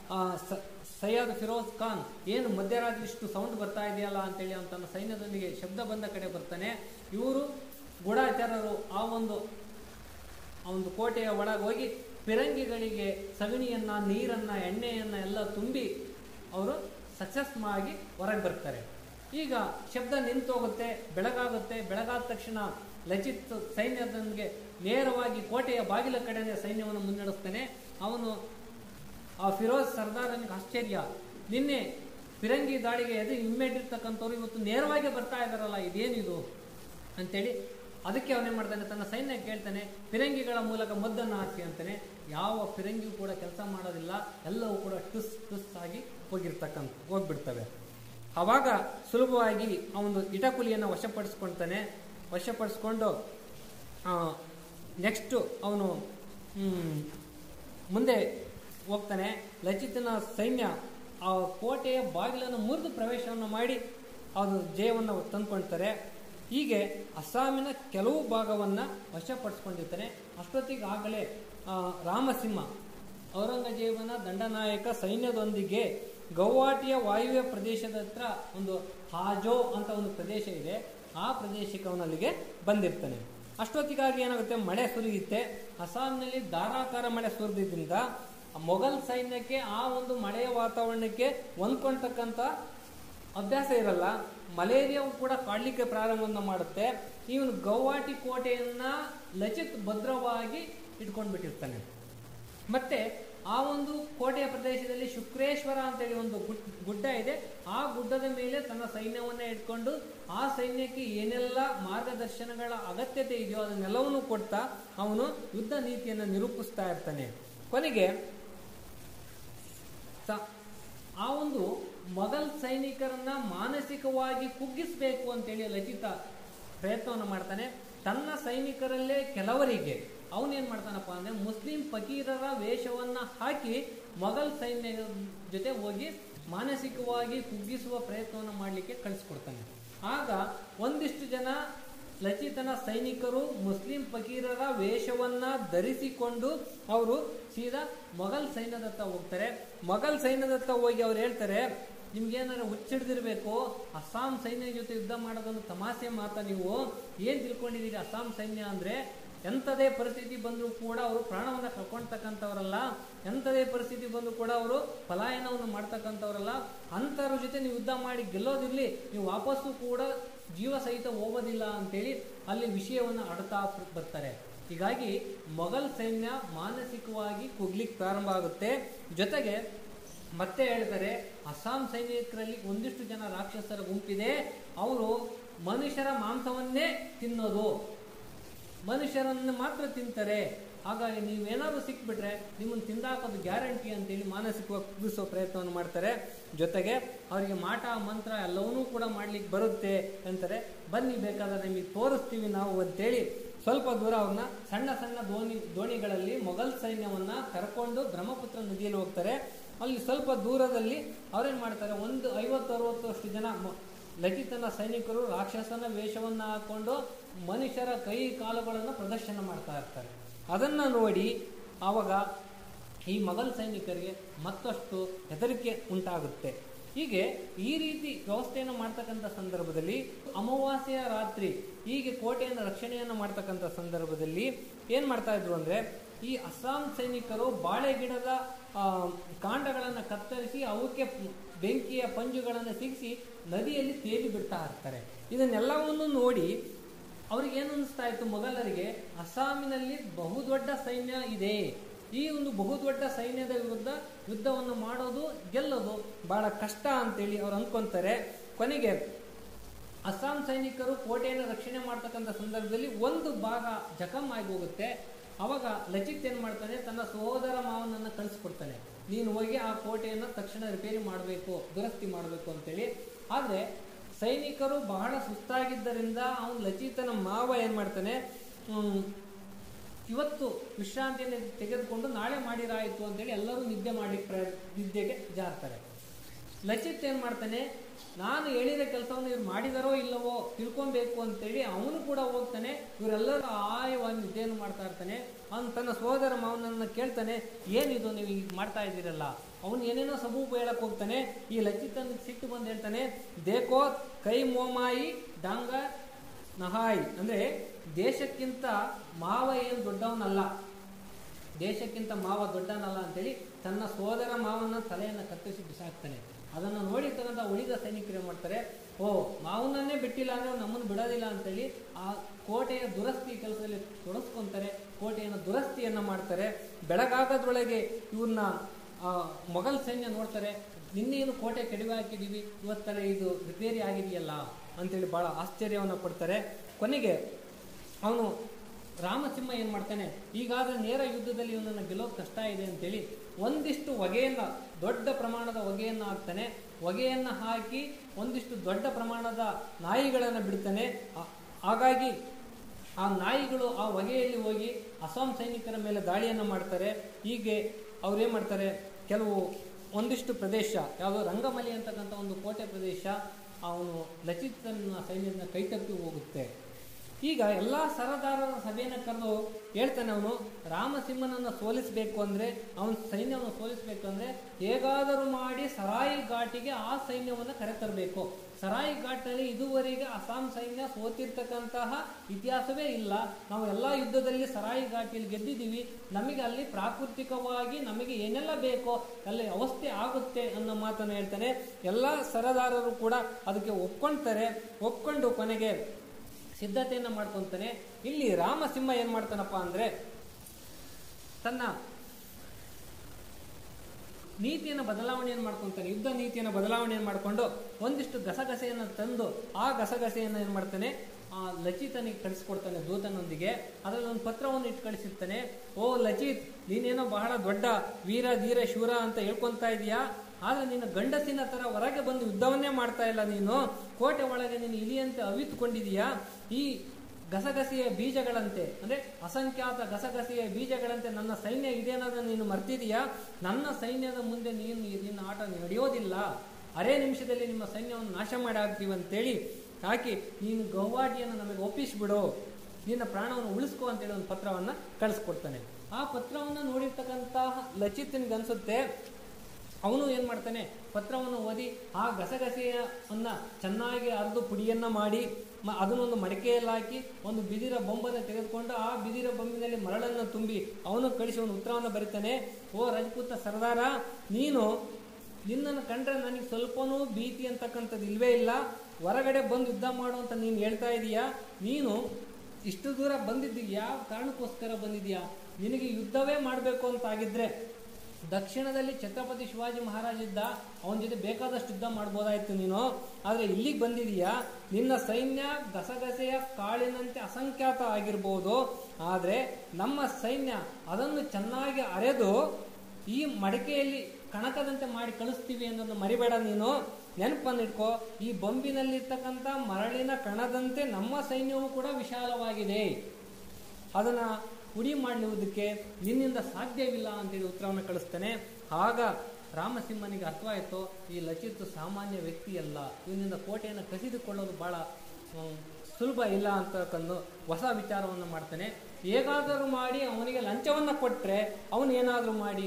ಸೈಯದ್ ಫಿರೋಜ್ ಖಾನ್ ಏನು ಮಧ್ಯರಾತ್ರಿ ಇಷ್ಟು ಸೌಂಡ್ ಬರ್ತಾ ಇದೆಯಲ್ಲ ಅಂತೇಳಿ ಅವನು ತನ್ನ ಸೈನ್ಯದೊಂದಿಗೆ ಶಬ್ದ ಬಂದ ಕಡೆ ಬರ್ತಾನೆ. ಇವರು ಗೂಢಚಾರರು ಆ ಒಂದು ಆ ಒಂದು ಕೋಟೆಯ ಒಳಗೆ ಹೋಗಿ ಫಿರಂಗಿಗಳಿಗೆ ಸಗಣಿಯನ್ನ, ನೀರನ್ನ, ಎಣ್ಣೆಯನ್ನ ಎಲ್ಲ ತುಂಬಿ ಅವರು ಸಕ್ಸಸ್ ಆಗಿ ಹೊರಗೆ ಬರ್ತಾರೆ. ಈಗ ಶಬ್ದ ನಿಂತೋಗುತ್ತೆ, ಬೆಳಗಾಗುತ್ತೆ. ಬೆಳಗಾದ ತಕ್ಷಣ ಲಚಿತ್ ಸೈನ್ಯದೊಂದಿಗೆ ನೇರವಾಗಿ ಕೋಟೆಯ ಬಾಗಿಲ ಕಡೆನೇ ಸೈನ್ಯವನ್ನು ಮುನ್ನಡೆಸ್ತಾನೆ. ಅವನು ಆ ಫಿರೋಜ್ ಸರ್ದಾರನಿಗೆ ಆಶ್ಚರ್ಯ, ನಿನ್ನೆ ಫಿರಂಗಿ ದಾಳಿಗೆ ಎದು ಹಿಮ್ಮೆಟ್ಟಿರ್ತಕ್ಕಂಥವ್ರು ಇವತ್ತು ನೇರವಾಗಿ ಬರ್ತಾ ಇದ್ದಾರಲ್ಲ, ಇದೇನಿದು ಅಂತೇಳಿ ಅದಕ್ಕೆ ಅವನೇನ್ ಮಾಡ್ತಾನೆ, ತನ್ನ ಸೈನ್ಯ ಕೇಳ್ತಾನೆ, ಫಿರಂಗಿಗಳ ಮೂಲಕ ಮದ್ದನ್ನು ಹಾಕಿ ಅಂತಾನೆ. ಯಾವ ಫಿರಂಗಿಯೂ ಕೂಡ ಕೆಲಸ ಮಾಡೋದಿಲ್ಲ, ಎಲ್ಲವೂ ಕೂಡ ಟುಸ್ ಟುಸ್ ಆಗಿ ಹೋಗಿರ್ತಕ್ಕಂಥ ಹೋಗ್ಬಿಡ್ತವೆ. ಆವಾಗ ಸುಲಭವಾಗಿ ಆ ಒಂದು ಇಟಕುಲಿಯನ್ನು ವಶಪಡಿಸ್ಕೊಳ್ತಾನೆ. ವಶಪಡಿಸ್ಕೊಂಡು ನೆಕ್ಸ್ಟು ಅವನು ಮುಂದೆ ಹೋಗ್ತಾನೆ. ಲಚಿತನ ಸೈನ್ಯ ಆ ಕೋಟೆಯ ಬಾಗಿಲನ್ನು ಮುರಿದು ಪ್ರವೇಶವನ್ನು ಮಾಡಿ ಅದು ಜಯವನ್ನು ತಂದುಕೊಳ್ತಾರೆ. ಹೀಗೆ ಅಸ್ಸಾಮಿನ ಕೆಲವು ಭಾಗವನ್ನು ವಶಪಡಿಸ್ಕೊಂಡಿರ್ತಾನೆ. ಅಷ್ಟೊತ್ತಿಗಾಗಲೇ ರಾಮಸಿಂಹ ಔರಂಗಜೇಬನ ದಂಡನಾಯಕ ಸೈನ್ಯದೊಂದಿಗೆ ಗೌಹಾಟಿಯ ವಾಯುವ್ಯ ಪ್ರದೇಶದ ಹತ್ರ ಒಂದು ಹಾಜೋ ಅಂತ ಒಂದು ಪ್ರದೇಶ ಇದೆ, ಆ ಪ್ರದೇಶಕ್ಕೆ ಅವನಲ್ಲಿಗೆ ಬಂದಿರ್ತಾನೆ. ಅಷ್ಟೊತ್ತಿಗಾಗಿ ಏನಾಗುತ್ತೆ, ಮಳೆ ಸುರಿಯುತ್ತೆ. ಅಸ್ಸಾಂನಲ್ಲಿ ಧಾರಾಕಾರ ಮಳೆ ಸುರಿದಿದ್ದರಿಂದ ಮೊಘಲ್ ಸೈನ್ಯಕ್ಕೆ ಆ ಒಂದು ಮಳೆಯ ವಾತಾವರಣಕ್ಕೆ ಹೊಂದ್ಕೊಳ್ತಕ್ಕಂಥ ಅಭ್ಯಾಸ ಇರಲ್ಲ. ಮಲೇರಿಯಾವು ಕೂಡ ಕಾಡ್ಲಿಕ್ಕೆ ಪ್ರಾರಂಭವನ್ನು ಮಾಡುತ್ತೆ. ಇವನು ಗೌಹಾಟಿ ಕೋಟೆಯನ್ನ ಲಚಿತ್ ಭದ್ರವಾಗಿ ಇಟ್ಕೊಂಡ್ಬಿಟ್ಟಿರ್ತಾನೆ. ಮತ್ತೆ ಆ ಒಂದು ಕೋಟೆಯ ಪ್ರದೇಶದಲ್ಲಿ ಶುಕ್ರೇಶ್ವರ ಅಂತೇಳಿ ಒಂದು ಗುಡ್ಡ ಇದೆ. ಆ ಗುಡ್ಡದ ಮೇಲೆ ತನ್ನ ಸೈನ್ಯವನ್ನ ಇಟ್ಕೊಂಡು ಆ ಸೈನ್ಯಕ್ಕೆ ಏನೆಲ್ಲ ಮಾರ್ಗದರ್ಶನಗಳ ಅಗತ್ಯತೆ ಇದೆಯೋ ಅದನ್ನೆಲ್ಲವನ್ನೂ ಕೊಡ್ತಾ ಅವನು ಯುದ್ಧ ನೀತಿಯನ್ನು ನಿರೂಪಿಸ್ತಾ ಇರ್ತಾನೆ. ಕೊನೆಗೆ ಆ ಒಂದು ಮೊಘಲ್ ಸೈನಿಕರನ್ನ ಮಾನಸಿಕವಾಗಿ ಕುಗ್ಗಿಸಬೇಕು ಅಂತೇಳಿ ಲಚಿತ ಪ್ರಯತ್ನವನ್ನು ಮಾಡ್ತಾನೆ. ತನ್ನ ಸೈನಿಕರಲ್ಲೇ ಕೆಲವರಿಗೆ ಅವನೇನ್ ಮಾಡ್ತಾನಪ್ಪ ಅಂದ್ರೆ ಮುಸ್ಲಿಂ ಫಕೀರರ ವೇಷವನ್ನ ಹಾಕಿ ಮೊಘಲ್ ಸೈನ್ಯ ಜೊತೆ ಹೋಗಿ ಮಾನಸಿಕವಾಗಿ ಕುಗ್ಗಿಸುವ ಪ್ರಯತ್ನವನ್ನು ಮಾಡಲಿಕ್ಕೆ ಕಳಿಸ್ಕೊಡ್ತಾನೆ. ಆಗ ಒಂದಿಷ್ಟು ಜನ ಲಚಿತನ ಸೈನಿಕರು ಮುಸ್ಲಿಂ ಫಕೀರರ ವೇಷವನ್ನ ಧರಿಸಿಕೊಂಡು ಅವರು ಸೀದಾ ಮೊಘಲ್ ಸೈನ್ಯದತ್ತ ಹೋಗ್ತಾರೆ. ಮೊಘಲ್ ಸೈನ್ಯದತ್ತ ಹೋಗಿ ಅವ್ರು ಹೇಳ್ತಾರೆ, ನಿಮ್ಗೇನಾದ್ರು ಹುಚ್ಚಿಡ್ದಿರ್ಬೇಕು, ಅಸ್ಸಾಂ ಸೈನ್ಯ ಜೊತೆ ಯುದ್ಧ ಮಾಡೋದೊಂದು ತಮಾಷೆ ಮಾತಾ, ನೀವು ಏನ್ ತಿಳ್ಕೊಂಡಿದ್ದೀರಿ? ಅಸ್ಸಾಂ ಸೈನ್ಯ ಅಂದ್ರೆ ಎಂಥದೇ ಪರಿಸ್ಥಿತಿ ಬಂದರೂ ಕೂಡ ಅವರು ಪ್ರಾಣವನ್ನು ಕಳ್ಕೊಳ್ತಕ್ಕಂಥವ್ರಲ್ಲ, ಎಂಥದೇ ಪರಿಸ್ಥಿತಿ ಬಂದರೂ ಕೂಡ ಅವರು ಪಲಾಯನವನ್ನು ಮಾಡ್ತಕ್ಕಂಥವ್ರಲ್ಲ. ಅಂಥವ್ರ ಜೊತೆ ನೀವು ಯುದ್ಧ ಮಾಡಿ ಗೆಲ್ಲೋದಿರ್ಲಿ, ನೀವು ವಾಪಸ್ಸು ಕೂಡ ಜೀವ ಸಹಿತ ಹೋಗೋದಿಲ್ಲ ಅಂತೇಳಿ ಅಲ್ಲಿ ವಿಷಯವನ್ನು ಆಡ್ತಾ ಬರ್ತಾರೆ. ಹೀಗಾಗಿ ಮೊಘಲ್ ಸೈನ್ಯ ಮಾನಸಿಕವಾಗಿ ಕುಗ್ಲಿಕ್ಕೆ ಪ್ರಾರಂಭ ಆಗುತ್ತೆ. ಜೊತೆಗೆ ಮತ್ತೆ ಹೇಳ್ತಾರೆ, ಅಸ್ಸಾಂ ಸೈನಿಕರಲ್ಲಿ ಒಂದಿಷ್ಟು ಜನ ರಾಕ್ಷಸರ ಗುಂಪಿದೆ, ಅವರು ಮನುಷ್ಯರ ಮಾಂಸವನ್ನೇ ತಿನ್ನೋದು, ಮನುಷ್ಯರನ್ನು ಮಾತ್ರ ತಿಂತಾರೆ. ಹಾಗಾಗಿ ನೀವೇನಾದ್ರು ಸಿಕ್ಬಿಟ್ರೆ ನಿಮ್ಮನ್ನು ತಿಂದಾಕೋದು ಗ್ಯಾರಂಟಿ ಅಂತೇಳಿ ಮಾನಸಿಕವಾಗಿ ಕುಗ್ಗಿಸೋ ಪ್ರಯತ್ನವನ್ನು ಮಾಡ್ತಾರೆ. ಜೊತೆಗೆ ಅವರಿಗೆ ಮಾಟ ಮಂತ್ರ ಎಲ್ಲವನ್ನೂ ಕೂಡ ಮಾಡ್ಲಿಕ್ಕೆ ಬರುತ್ತೆ ಅಂತಾರೆ. ಬನ್ನಿ ಬೇಕಾದ್ರೆ ನಿಮಗೆ ತೋರಿಸ್ತೀವಿ ನಾವು ಅಂತೇಳಿ ಸ್ವಲ್ಪ ದೂರ ಅವ್ರನ್ನ ಸಣ್ಣ ಸಣ್ಣ ದೋಣಿ ದೋಣಿಗಳಲ್ಲಿ ಮೊಘಲ್ ಸೈನ್ಯವನ್ನ ಕರ್ಕೊಂಡು ಬ್ರಹ್ಮಪುತ್ರ ನದಿಯಲ್ಲಿ ಹೋಗ್ತಾರೆ. ಅಲ್ಲಿ ಸ್ವಲ್ಪ ದೂರದಲ್ಲಿ ಅವ್ರೇನ್ ಮಾಡ್ತಾರೆ, ಒಂದು ಐವತ್ತು ಅರವತ್ತಷ್ಟು ಜನ ಲಚಿತನ ಸೈನಿಕರು ರಾಕ್ಷಸನ ವೇಷವನ್ನ ಹಾಕೊಂಡು ಮನುಷ್ಯರ ಕೈ ಕಾಲುಗಳನ್ನು ಪ್ರದರ್ಶನ ಮಾಡ್ತಾ ಇರ್ತಾರೆ. ಅದನ್ನ ನೋಡಿ ಆವಾಗ ಈ ಮೊಘಲ್ ಸೈನಿಕರಿಗೆ ಮತ್ತಷ್ಟು ಹೆದರಿಕೆ ಉಂಟಾಗುತ್ತೆ. ಹೀಗೆ ಈ ರೀತಿ ವ್ಯವಸ್ಥೆಯನ್ನು ಮಾಡ್ತಕ್ಕಂಥ ಸಂದರ್ಭದಲ್ಲಿ ಅಮಾವಾಸ್ಯೆಯ ರಾತ್ರಿ ಹೀಗೆ ಕೋಟೆಯನ್ನು ರಕ್ಷಣೆಯನ್ನು ಮಾಡ್ತಕ್ಕಂಥ ಸಂದರ್ಭದಲ್ಲಿ ಏನ್ ಮಾಡ್ತಾ ಇದ್ರು ಅಂದ್ರೆ, ಈ ಅಸ್ಸಾಂ ಸೈನಿಕರು ಬಾಳೆ ಗಿಡದ ಕಾಂಡಗಳನ್ನು ಕತ್ತರಿಸಿ ಅವಕ್ಕೆ ಬೆಂಕಿಯ ಪಂಜುಗಳನ್ನು ಸಿಗಿಸಿ ನದಿಯಲ್ಲಿ ತೇಲಿ ಬಿಡ್ತಾ ಇರ್ತಾರೆ. ಇದನ್ನೆಲ್ಲವನ್ನು ನೋಡಿ ಅವ್ರಿಗೆ ಏನು ಅನಿಸ್ತಾ ಇತ್ತು, ಮೊಘಲರಿಗೆ ಅಸ್ಸಾಮಿನಲ್ಲಿ ಬಹುದೊಡ್ಡ ಸೈನ್ಯ ಇದೆ, ಈ ಒಂದು ಬಹುದೊಡ್ಡ ಸೈನ್ಯದ ವಿರುದ್ಧ ಯುದ್ಧವನ್ನು ಮಾಡೋದು ಗೆಲ್ಲೋದು ಬಹಳ ಕಷ್ಟ ಅಂತೇಳಿ ಅವ್ರು ಅನ್ಕೊಂತಾರೆ. ಕೊನೆಗೆ ಅಸ್ಸಾಂ ಸೈನಿಕರು ಕೋಟೆಯನ್ನು ರಕ್ಷಣೆ ಮಾಡ್ತಕ್ಕಂಥ ಸಂದರ್ಭದಲ್ಲಿ ಒಂದು ಭಾಗ ಜಖಮ್ ಆಗಿ ಹೋಗುತ್ತೆ. ಅವಾಗ ಲಚಿತ್ ಏನ್ ಮಾಡ್ತಾನೆ, ತನ್ನ ಸಹೋದರ ಮಾವನನ್ನ ಕಳಿಸ್ಕೊಡ್ತಾನೆ, ನೀನು ಹೋಗಿ ಆ ಕೋಟೆಯನ್ನು ತಕ್ಷಣ ರಿಪೇರಿ ಮಾಡಬೇಕು, ದುರಸ್ತಿ ಮಾಡಬೇಕು ಅಂತೇಳಿ. ಆದ್ರೆ ಸೈನಿಕರು ಬಹಳ ಸುಸ್ತಾಗಿದ್ದರಿಂದ ಅವನು ಲಚಿತನ ಮಾವ ಏನ್ ಮಾಡ್ತಾನೆ, ಹ್ಮ್ ಇವತ್ತು ವಿಶ್ರಾಂತಿಯನ್ನು ತೆಗೆದುಕೊಂಡು ನಾಳೆ ಮಾಡಿರಾಯಿತು ಅಂತೇಳಿ ಎಲ್ಲರೂ ನಿದ್ದೆ ಮಾಡಿ ಪ್ರ ನಿದ್ದೆಗೆ ಜಾರ್ತಾರೆ. ಲಚಿತ್ ಏನ್ ಮಾಡ್ತಾನೆ, ನಾನು ಹೇಳಿದ ಕೆಲಸವನ್ನು ಇವ್ರು ಮಾಡಿದಾರೋ ಇಲ್ಲವೋ ತಿಳ್ಕೊಬೇಕು ಅಂತೇಳಿ ಅವನು ಕೂಡ ಹೋಗ್ತಾನೆ. ಇವರೆಲ್ಲರೂ ಆಯವಾಗಿ ನಿದ್ದೆಯನ್ನು ಮಾಡ್ತಾ ಇರ್ತಾನೆ. ಅವನು ತನ್ನ ಸೋದರ ಮಾವನನ್ನ ಕೇಳ್ತಾನೆ, ಏನಿದು ನೀವು ಈಗ ಮಾಡ್ತಾ ಇದ್ದೀರಲ್ಲ? ಅವನು ಏನೇನೋ ಸಬೂಬು ಹೇಳಕ್ ಹೋಗ್ತಾನೆ. ಈ ಲಚಿತನ ಸಿಟ್ಟು ಬಂದು ಹೇಳ್ತಾನೆ, ದೇಕೋ ಕೈ ಮೋಮಾಯಿ ಡಾಂಗ ನಹಾಯಿ, ಅಂದ್ರೆ ದೇಶಕ್ಕಿಂತ ಮಾವ ಏನು ದೊಡ್ಡವನಲ್ಲ, ದೇಶಕ್ಕಿಂತ ಮಾವ ದೊಡ್ಡವನಲ್ಲ ಅಂತೇಳಿ ತನ್ನ ಸೋದರ ಮಾವನ ತಲೆಯನ್ನು ಕತ್ತರಿಸಿ ಬಿಸಾಕ್ತಾನೆ. ಅದನ್ನು ನೋಡಿರ್ತಕ್ಕಂಥ ಉಳಿದ ಸೈನಿಕರು ಏನ್ ಮಾಡ್ತಾರೆ, ಓ ಮಾವನನ್ನೇ ಬಿಟ್ಟಿಲ್ಲ ಅಂದ್ರೆ ನಮ್ಮನ್ನು ಬಿಡೋದಿಲ್ಲ ಅಂತೇಳಿ ಆ ಕೋಟೆಯ ದುರಸ್ತಿ ಕೆಲಸದಲ್ಲಿ ತೊಡಸ್ಕೊಂತಾರೆ. ಕೋಟೆಯನ್ನು ದುರಸ್ತಿಯನ್ನ ಮಾಡ್ತಾರೆ. ಬೆಳಗಾಗದ್ರೊಳಗೆ ಇವ್ರನ್ನ ಮೊಘಲ್ ಸೈನ್ಯ ನೋಡ್ತಾರೆ, ನಿನ್ನೇನು ಕೋಟೆ ಕೆಡವಿ ಹಾಕಿದೀವಿ, ಇವತ್ತರ ಇದು ರಿಪೇರಿ ಆಗಿದೆಯಲ್ಲ ಅಂತೇಳಿ ಬಹಳ ಆಶ್ಚರ್ಯವನ್ನು ಪಡ್ತಾರೆ. ಕೊನೆಗೆ ಅವನು ರಾಮಸಿಂಹ ಏನ್ ಮಾಡ್ತಾನೆ, ಈಗಾದ್ರೆ ನೇರ ಯುದ್ಧದಲ್ಲಿ ಇವನನ್ನು ಗೆಲ್ಲೋದು ಕಷ್ಟ ಇದೆ ಅಂತೇಳಿ ಒಂದಿಷ್ಟು ಹೊಗೆಯನ್ನ, ದೊಡ್ಡ ಪ್ರಮಾಣದ ಹೊಗೆಯನ್ನು ಹಾಕ್ತಾನೆ. ಹೊಗೆಯನ್ನ ಹಾಕಿ ಒಂದಿಷ್ಟು ದೊಡ್ಡ ಪ್ರಮಾಣದ ನಾಯಿಗಳನ್ನು ಬಿಡ್ತಾನೆ. ಹಾಗಾಗಿ ಆ ನಾಯಿಗಳು ಆ ಹೊಗೆಯಲ್ಲಿ ಹೋಗಿ ಅಸ್ಸಾಂ ಸೈನಿಕರ ಮೇಲೆ ದಾಳಿಯನ್ನು ಮಾಡ್ತಾರೆ. ಹೀಗೆ ಅವ್ರು ಏನು ಮಾಡ್ತಾರೆ, ಕೆಲವು ಒಂದಿಷ್ಟು ಪ್ರದೇಶ ಯಾವುದೋ ರಂಗಮಲಿ ಅಂತಕ್ಕಂಥ ಒಂದು ಕೋಟೆ ಪ್ರದೇಶ ಅವನು ಲಚಿತನ ಸೈನ್ಯದ ಕೈತಪ್ಪಿ ಹೋಗುತ್ತೆ. ಈಗ ಎಲ್ಲ ಸರದಾರರ ಸಭೆಯನ್ನು ಕರೆದು ಹೇಳ್ತಾನೆ, ಅವನು ರಾಮಸಿಂಹನನ್ನು ಸೋಲಿಸಬೇಕು ಅಂದರೆ, ಅವನ ಸೈನ್ಯವನ್ನು ಸೋಲಿಸಬೇಕು ಅಂದರೆ ಹೇಗಾದರೂ ಮಾಡಿ ಸರಾಯಿ ಘಾಟಿಗೆ ಆ ಸೈನ್ಯವನ್ನು ಕರೆತರಬೇಕು. ಸರಾಯಿ ಘಾಟಲ್ಲಿ ಇದುವರೆಗೆ ಅಸ್ಸಾಂ ಸೈನ್ಯ ಸೋತಿರ್ತಕ್ಕಂತಹ ಇತಿಹಾಸವೇ ಇಲ್ಲ. ನಾವು ಎಲ್ಲ ಯುದ್ಧದಲ್ಲಿ ಸರಾಯಿ ಘಾಟಿಯಲ್ಲಿ ಗೆದ್ದಿದ್ದೀವಿ. ನಮಗೆ ಅಲ್ಲಿ ಪ್ರಾಕೃತಿಕವಾಗಿ ನಮಗೆ ಏನೆಲ್ಲ ಬೇಕೋ ಅಲ್ಲಿ ಅವಸ್ಥೆ ಆಗುತ್ತೆ ಅನ್ನೋ ಮಾತನ್ನು ಹೇಳ್ತಾನೆ. ಎಲ್ಲ ಸರದಾರರು ಕೂಡ ಅದಕ್ಕೆ ಒಪ್ಕೊಳ್ತಾರೆ. ಒಪ್ಕೊಂಡು ಕೊನೆಗೆ ಸಿದ್ಧತೆಯನ್ನು ಮಾಡ್ಕೊತಾನೆ. ಇಲ್ಲಿ ರಾಮಸಿಂಹ ಏನ್ ಮಾಡ್ತಾನಪ್ಪ ಅಂದ್ರೆ, ತನ್ನ ನೀತಿಯನ್ನು ಬದಲಾವಣೆಯನ್ನು ಮಾಡ್ಕೊತಾನೆ. ಯುದ್ಧ ನೀತಿಯನ್ನು ಬದಲಾವಣೆಯನ್ನು ಮಾಡಿಕೊಂಡು ಒಂದಿಷ್ಟು ಗಸಗಸೆಯನ್ನು ತಂದು ಆ ಗಸಗಸೆಯನ್ನು ಏನ್ ಮಾಡ್ತಾನೆ, ಆ ಲಚಿತನಿಗೆ ಕಳಿಸ್ಕೊಡ್ತಾನೆ ದೂತನೊಂದಿಗೆ. ಅದರಲ್ಲಿ ಒಂದು ಪತ್ರವನ್ನು ಇಟ್ಟು ಕಳಿಸಿರ್ತಾನೆ. ಓ ಲಚಿತ್, ನೀನೇನೋ ಬಹಳ ದೊಡ್ಡ ವೀರ ಧೀರ ಶೂರ ಅಂತ ಹೇಳ್ಕೊಂತ ಇದೀಯಾ, ಆದ್ರೆ ನೀನು ಗಂಡಸಿನ ತರ ಹೊರಗೆ ಬಂದು ಯುದ್ಧವನ್ನೇ ಮಾಡ್ತಾ ಇಲ್ಲ. ನೀನು ಕೋಟೆ ಒಳಗೆ ನೀನು ಇಲಿಯಂತೆ ಅವಿತುಕೊಂಡಿದೀಯಾ. ಈ ಗಸಗಸೆಯ ಬೀಜಗಳಂತೆ ಅಂದ್ರೆ ಅಸಂಖ್ಯಾತ ಗಸಗಸೆಯ ಬೀಜಗಳಂತೆ ನನ್ನ ಸೈನ್ಯ ಇದೆ ಅನ್ನೋದನ್ನ ನೀನು ಮರ್ತಿದೀಯಾ. ನನ್ನ ಸೈನ್ಯದ ಮುಂದೆ ನೀನು ನಿನ್ನ ಆಟ ನಡೆಯೋದಿಲ್ಲ. ಅರೇ ನಿಮಿಷದಲ್ಲಿ ನಿಮ್ಮ ಸೈನ್ಯವನ್ನು ನಾಶ ಮಾಡಿ ಹಾಕ್ತೀವಿ ಅಂತೇಳಿ ಹಾಕಿ ನೀನು ಗೌಹಾಟಿಯನ್ನು ನಮಗೆ ಒಪ್ಪಿಸ್ಬಿಡು, ನಿನ್ನ ಪ್ರಾಣವನ್ನು ಉಳಿಸ್ಕೋ ಅಂತೇಳಿ ಒಂದು ಪತ್ರವನ್ನ ಕಳಿಸ್ಕೊಡ್ತಾನೆ. ಆ ಪತ್ರವನ್ನು ನೋಡಿರ್ತಕ್ಕಂತಹ ಲಚಿತನಿಗೆ ಅನ್ಸುತ್ತೆ, ಅವನು ಏನ್ ಮಾಡ್ತಾನೆ, ಪತ್ರವನ್ನು ಓದಿ ಆ ಗಸಗಸೆಯನ್ನ ಚೆನ್ನಾಗಿ ಅರ್ದು ಪುಡಿಯನ್ನ ಮಾಡಿ ಅದನ್ನೊಂದು ಮಡಿಕೆಯಲ್ಲಿ ಹಾಕಿ ಒಂದು ಬಿದಿರ ಬೊಂಬನ್ನು ತೆಗೆದುಕೊಂಡು ಆ ಬಿದಿರ ಬೊಂಬಿನಲ್ಲಿ ಮರಳನ್ನು ತುಂಬಿ ಅವನು ಕಳಿಸಿ ಒಂದು ಉತ್ತರವನ್ನು ಬರೀತಾನೆ. ಓ ರಜಪೂತ ಸರ್ದಾರ, ನೀನು ನಿನ್ನನ್ನು ಕಂಡ್ರೆ ನನಗೆ ಸ್ವಲ್ಪನೂ ಭೀತಿ ಅಂತಕ್ಕಂಥದ್ದು ಇಲ್ವೇ ಇಲ್ಲ. ಹೊರಗಡೆ ಬಂದು ಯುದ್ಧ ಮಾಡುವಂತ ನೀನು ಹೇಳ್ತಾ ಇದೀಯಾ. ನೀನು ಇಷ್ಟು ದೂರ ಬಂದಿದ್ದೀಯ, ಯಾವ ಕಾರಣಕ್ಕೋಸ್ಕರ ಬಂದಿದ್ಯಾ? ನಿನಗೆ ಯುದ್ಧವೇ ಮಾಡಬೇಕು ಅಂತ ಆಗಿದ್ರೆ ದಕ್ಷಿಣದಲ್ಲಿ ಛತ್ರಪತಿ ಶಿವಾಜಿ ಮಹಾರಾಜ ಇದ್ದ, ಅವನ ಜೊತೆ ಬೇಕಾದಷ್ಟು ಯುದ್ಧ ಮಾಡ್ಬೋದಾಯ್ತು ನೀನು. ಆದ್ರೆ ಇಲ್ಲಿಗೆ ಬಂದಿದೀಯಾ. ನಿನ್ನ ಸೈನ್ಯ ಗಸಗಸೆಯ ಕಾಳಿನಂತೆ ಅಸಂಖ್ಯಾತ ಆಗಿರ್ಬೋದು, ಆದ್ರೆ ನಮ್ಮ ಸೈನ್ಯ ಅದನ್ನು ಚೆನ್ನಾಗಿ ಅರೆದು ಈ ಮಡಿಕೆಯಲ್ಲಿ ಕಣಕದಂತೆ ಮಾಡಿ ಕಳಿಸ್ತೀವಿ ಅನ್ನೋದನ್ನು ಮರಿಬೇಡ ನೀನು. ನೆನಪನ್ನಿಟ್ಕೋ, ಈ ಬೊಂಬಿನಲ್ಲಿರ್ತಕ್ಕಂಥ ಮರಳಿನ ಕಣದಂತೆ ನಮ್ಮ ಸೈನ್ಯವು ಕೂಡ ವಿಶಾಲವಾಗಿದೆ. ಅದನ್ನ ಪುಡಿ ಮಾಡಲಿರುವುದಕ್ಕೆ ನಿನ್ನಿಂದ ಸಾಧ್ಯವಿಲ್ಲ ಅಂತೇಳಿ ಉತ್ತರವನ್ನು ಕಳಿಸ್ತಾನೆ. ಆಗ ರಾಮಸಿಂಹನಿಗೆ ಅರ್ಥವಾಯಿತು, ಈ ಲಚಿತ್ ಸಾಮಾನ್ಯ ವ್ಯಕ್ತಿಯಲ್ಲ, ಇವನಿಂದ ಕೋಟೆಯನ್ನು ಕಸಿದುಕೊಳ್ಳೋದು ಬಹಳ ಸುಲಭ ಇಲ್ಲ ಅಂತಕ್ಕಂದು ಹೊಸ ವಿಚಾರವನ್ನು ಮಾಡ್ತಾನೆ. ಹೇಗಾದರೂ ಮಾಡಿ ಅವನಿಗೆ ಲಂಚವನ್ನು ಕೊಟ್ಟರೆ ಅವನು ಏನಾದರೂ ಮಾಡಿ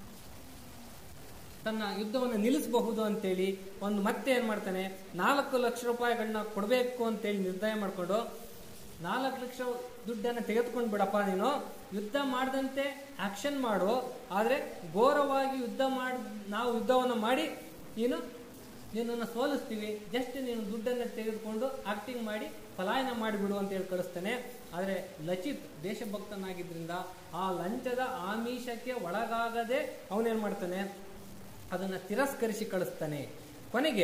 ತನ್ನ ಯುದ್ಧವನ್ನು ನಿಲ್ಲಿಸಬಹುದು ಅಂತೇಳಿ ಒಂದು ಮತ್ತೆ ಏನ್ ಮಾಡ್ತಾನೆ, ನಾಲ್ಕು ಲಕ್ಷ ರೂಪಾಯಿಗಳನ್ನ ಕೊಡಬೇಕು ಅಂತೇಳಿ ನಿರ್ಣಯ ಮಾಡಿಕೊಂಡು, ನಾಲ್ಕು ಲಕ್ಷ ದುಡ್ಡನ್ನು ತೆಗೆದುಕೊಂಡು ಬಿಡಪ್ಪ, ನೀನು ಯುದ್ಧ ಮಾಡದಂತೆ ಆಕ್ಷನ್ ಮಾಡು, ಆದ್ರೆ ಘೋರವಾಗಿ ಯುದ್ಧ ಮಾಡಿ ನಾವು ಯುದ್ಧವನ್ನು ಮಾಡಿ ನೀನು ನಿನ್ನನ್ನು ಸೋಲಿಸ್ತೀವಿ, ಜಸ್ಟ್ ನೀನು ದುಡ್ಡನ್ನು ತೆಗೆದುಕೊಂಡು ಆಕ್ಟಿಂಗ್ ಮಾಡಿ ಪಲಾಯನ ಮಾಡಿಬಿಡು ಅಂತ ಹೇಳಿ ಕಳಿಸ್ತಾನೆ. ಆದರೆ ಲಚಿತ್ ದೇಶಭಕ್ತನಾಗಿದ್ರಿಂದ ಆ ಲಂಚದ ಆಮಿಷಕ್ಕೆ ಒಳಗಾಗದೆ ಅವನೇನ್ ಮಾಡ್ತಾನೆ, ಅದನ್ನ ತಿರಸ್ಕರಿಸಿ ಕಳಿಸ್ತಾನೆ. ಕೊನೆಗೆ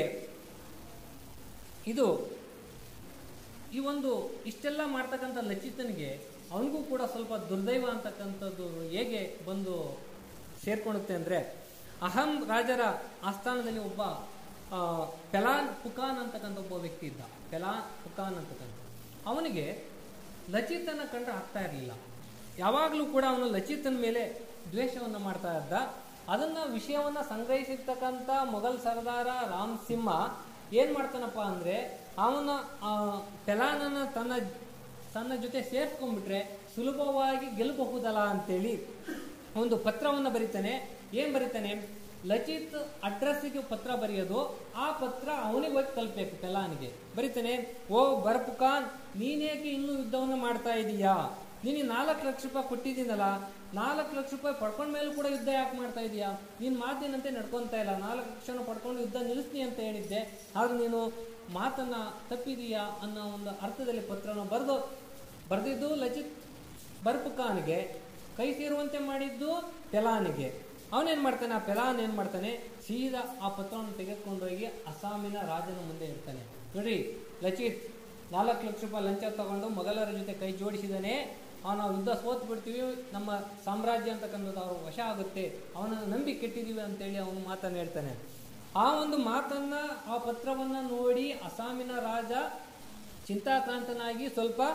ಇದು ಈ ಒಂದು ಇಷ್ಟೆಲ್ಲ ಮಾಡ್ತಕ್ಕಂಥ ಲಚಿತನಿಗೆ ಅವನಿಗೂ ಕೂಡ ಸ್ವಲ್ಪ ದುರ್ದೈವ ಅಂತಕ್ಕಂಥದ್ದು ಹೇಗೆ ಬಂದು ಸೇರ್ಕೊಳ್ಳುತ್ತೆ ಅಂದ್ರೆ, ಅಹಂ ರಾಜರ ಆಸ್ಥಾನದಲ್ಲಿ ಒಬ್ಬ ಪೆಲಾನ್ ಪುಕಾನ್ ಅಂತಕ್ಕಂಥ ಒಬ್ಬ ವ್ಯಕ್ತಿ ಇದ್ದ. ಪೆಲಾನ್ ಪುಕಾನ್ ಅಂತಕ್ಕಂಥ ಅವನಿಗೆ ಲಚಿತನ ಕಂಡ್ರೆ ಆಗ್ತಾ ಇರಲಿಲ್ಲ. ಯಾವಾಗಲೂ ಕೂಡ ಅವನು ಲಚಿತನ ಮೇಲೆ ದ್ವೇಷವನ್ನು ಮಾಡ್ತಾ ಇದ್ದ. ಅದನ್ನ ವಿಷಯವನ್ನ ಸಂಗ್ರಹಿಸಿರ್ತಕ್ಕಂಥ ಮೊಘಲ್ ಸರ್ದಾರ ರಾಮ್ ಸಿಂಹ ಏನ್ ಮಾಡ್ತಾನಪ್ಪ ಅಂದ್ರೆ, ಅವನ ಪೆಲಾನನ್ನ ತನ್ನ ತನ್ನ ಜೊತೆ ಸೇರ್ಸ್ಕೊಂಡ್ಬಿಟ್ರೆ ಸುಲಭವಾಗಿ ಗೆಲ್ಲಬಹುದಲ್ಲ ಅಂತೇಳಿ ಒಂದು ಪತ್ರವನ್ನ ಬರೀತಾನೆ. ಏನ್ ಬರೀತಾನೆ, ಲಚಿತ್ ಅಡ್ರೆಸ್ಸಿಗೆ ಪತ್ರ ಬರೆಯೋದು, ಆ ಪತ್ರ ಅವನಿಗೆ ಹೋಗಿ ತಲುಪಬೇಕು. ಪೆಲಾನಿಗೆ ಬರೀತಾನೆ, ಓ ಬರ್ಪುಕಾನ್, ನೀನೇಕೆ ಇನ್ನೂ ಯುದ್ಧವನ್ನು ಮಾಡ್ತಾ ಇದೀಯಾ? ನೀನು ನಾಲ್ಕು ಲಕ್ಷ ರೂಪಾಯಿ ಕೊಟ್ಟಿದ್ದೀನಲ್ಲ, ನಾಲ್ಕು ಲಕ್ಷ ರೂಪಾಯಿ ಪಡ್ಕೊಂಡ ಮೇಲೂ ಕೂಡ ಯುದ್ಧ ಯಾಕೆ ಮಾಡ್ತಾ ಇದೀಯಾ? ನೀನ್ ಮಾತಿನಂತೆ ನಡ್ಕೊಂತ ಇಲ್ಲ. ನಾಲ್ಕು ಲಕ್ಷನ ಪಡ್ಕೊಂಡು ಯುದ್ಧ ನಿಲ್ಲಿಸ್ತೀನಿ ಅಂತ ಹೇಳಿದ್ದೆ, ಆದ್ರೆ ನೀನು ಮಾತನ್ನ ತಪ್ಪಿದೀಯಾ ಅನ್ನೋ ಒಂದು ಅರ್ಥದಲ್ಲಿ ಪತ್ರನ ಬರೆದು ಬರೆದಿದ್ದು ಲಚಿತ್ ಬರ್ಪುಕಾನ್ಗೆ, ಕೈ ಸೇರುವಂತೆ ಮಾಡಿದ್ದು ಪೆಲಾನಿಗೆ. ಅವನೇನ್ ಮಾಡ್ತಾನೆ, ಆ ಪೆಲಾನ್ ಏನ್ ಮಾಡ್ತಾನೆ, ಸೀದಾ ಆ ಪತ್ರವನ್ನು ತೆಗೆದುಕೊಂಡೋಗಿ ಅಸ್ಸಾಮಿನ ರಾಜನ ಮುಂದೆ ಇರ್ತಾನೆ. ನೋಡ್ರಿ, ಲಚಿತ್ ನಾಲ್ಕು ಲಕ್ಷ ರೂಪಾಯಿ ಲಂಚ ತಗೊಂಡು ಮೊಘಲರ ಜೊತೆ ಕೈ ಜೋಡಿಸಿದಾನೆ, ನಾವು ಯುದ್ಧ ಸೋತ್ ಬಿಡ್ತೀವಿ, ನಮ್ಮ ಸಾಮ್ರಾಜ್ಯ ಅಂತಕ್ಕಂಥದ್ದು ಅವ್ರ ವಶ ಆಗುತ್ತೆ, ಅವನನ್ನು ನಂಬಿ ಕೆಟ್ಟಿದೀವಿ ಅಂತೇಳಿ ಅವನು ಮಾತನ್ನು ಹೇಳ್ತಾನೆ. ಆ ಒಂದು ಮಾತನ್ನ, ಆ ಪತ್ರವನ್ನ ನೋಡಿ ಅಸ್ಸಾಮಿನ ರಾಜ ಚಿಂತಾಕ್ರಾಂತನಾಗಿ ಸ್ವಲ್ಪ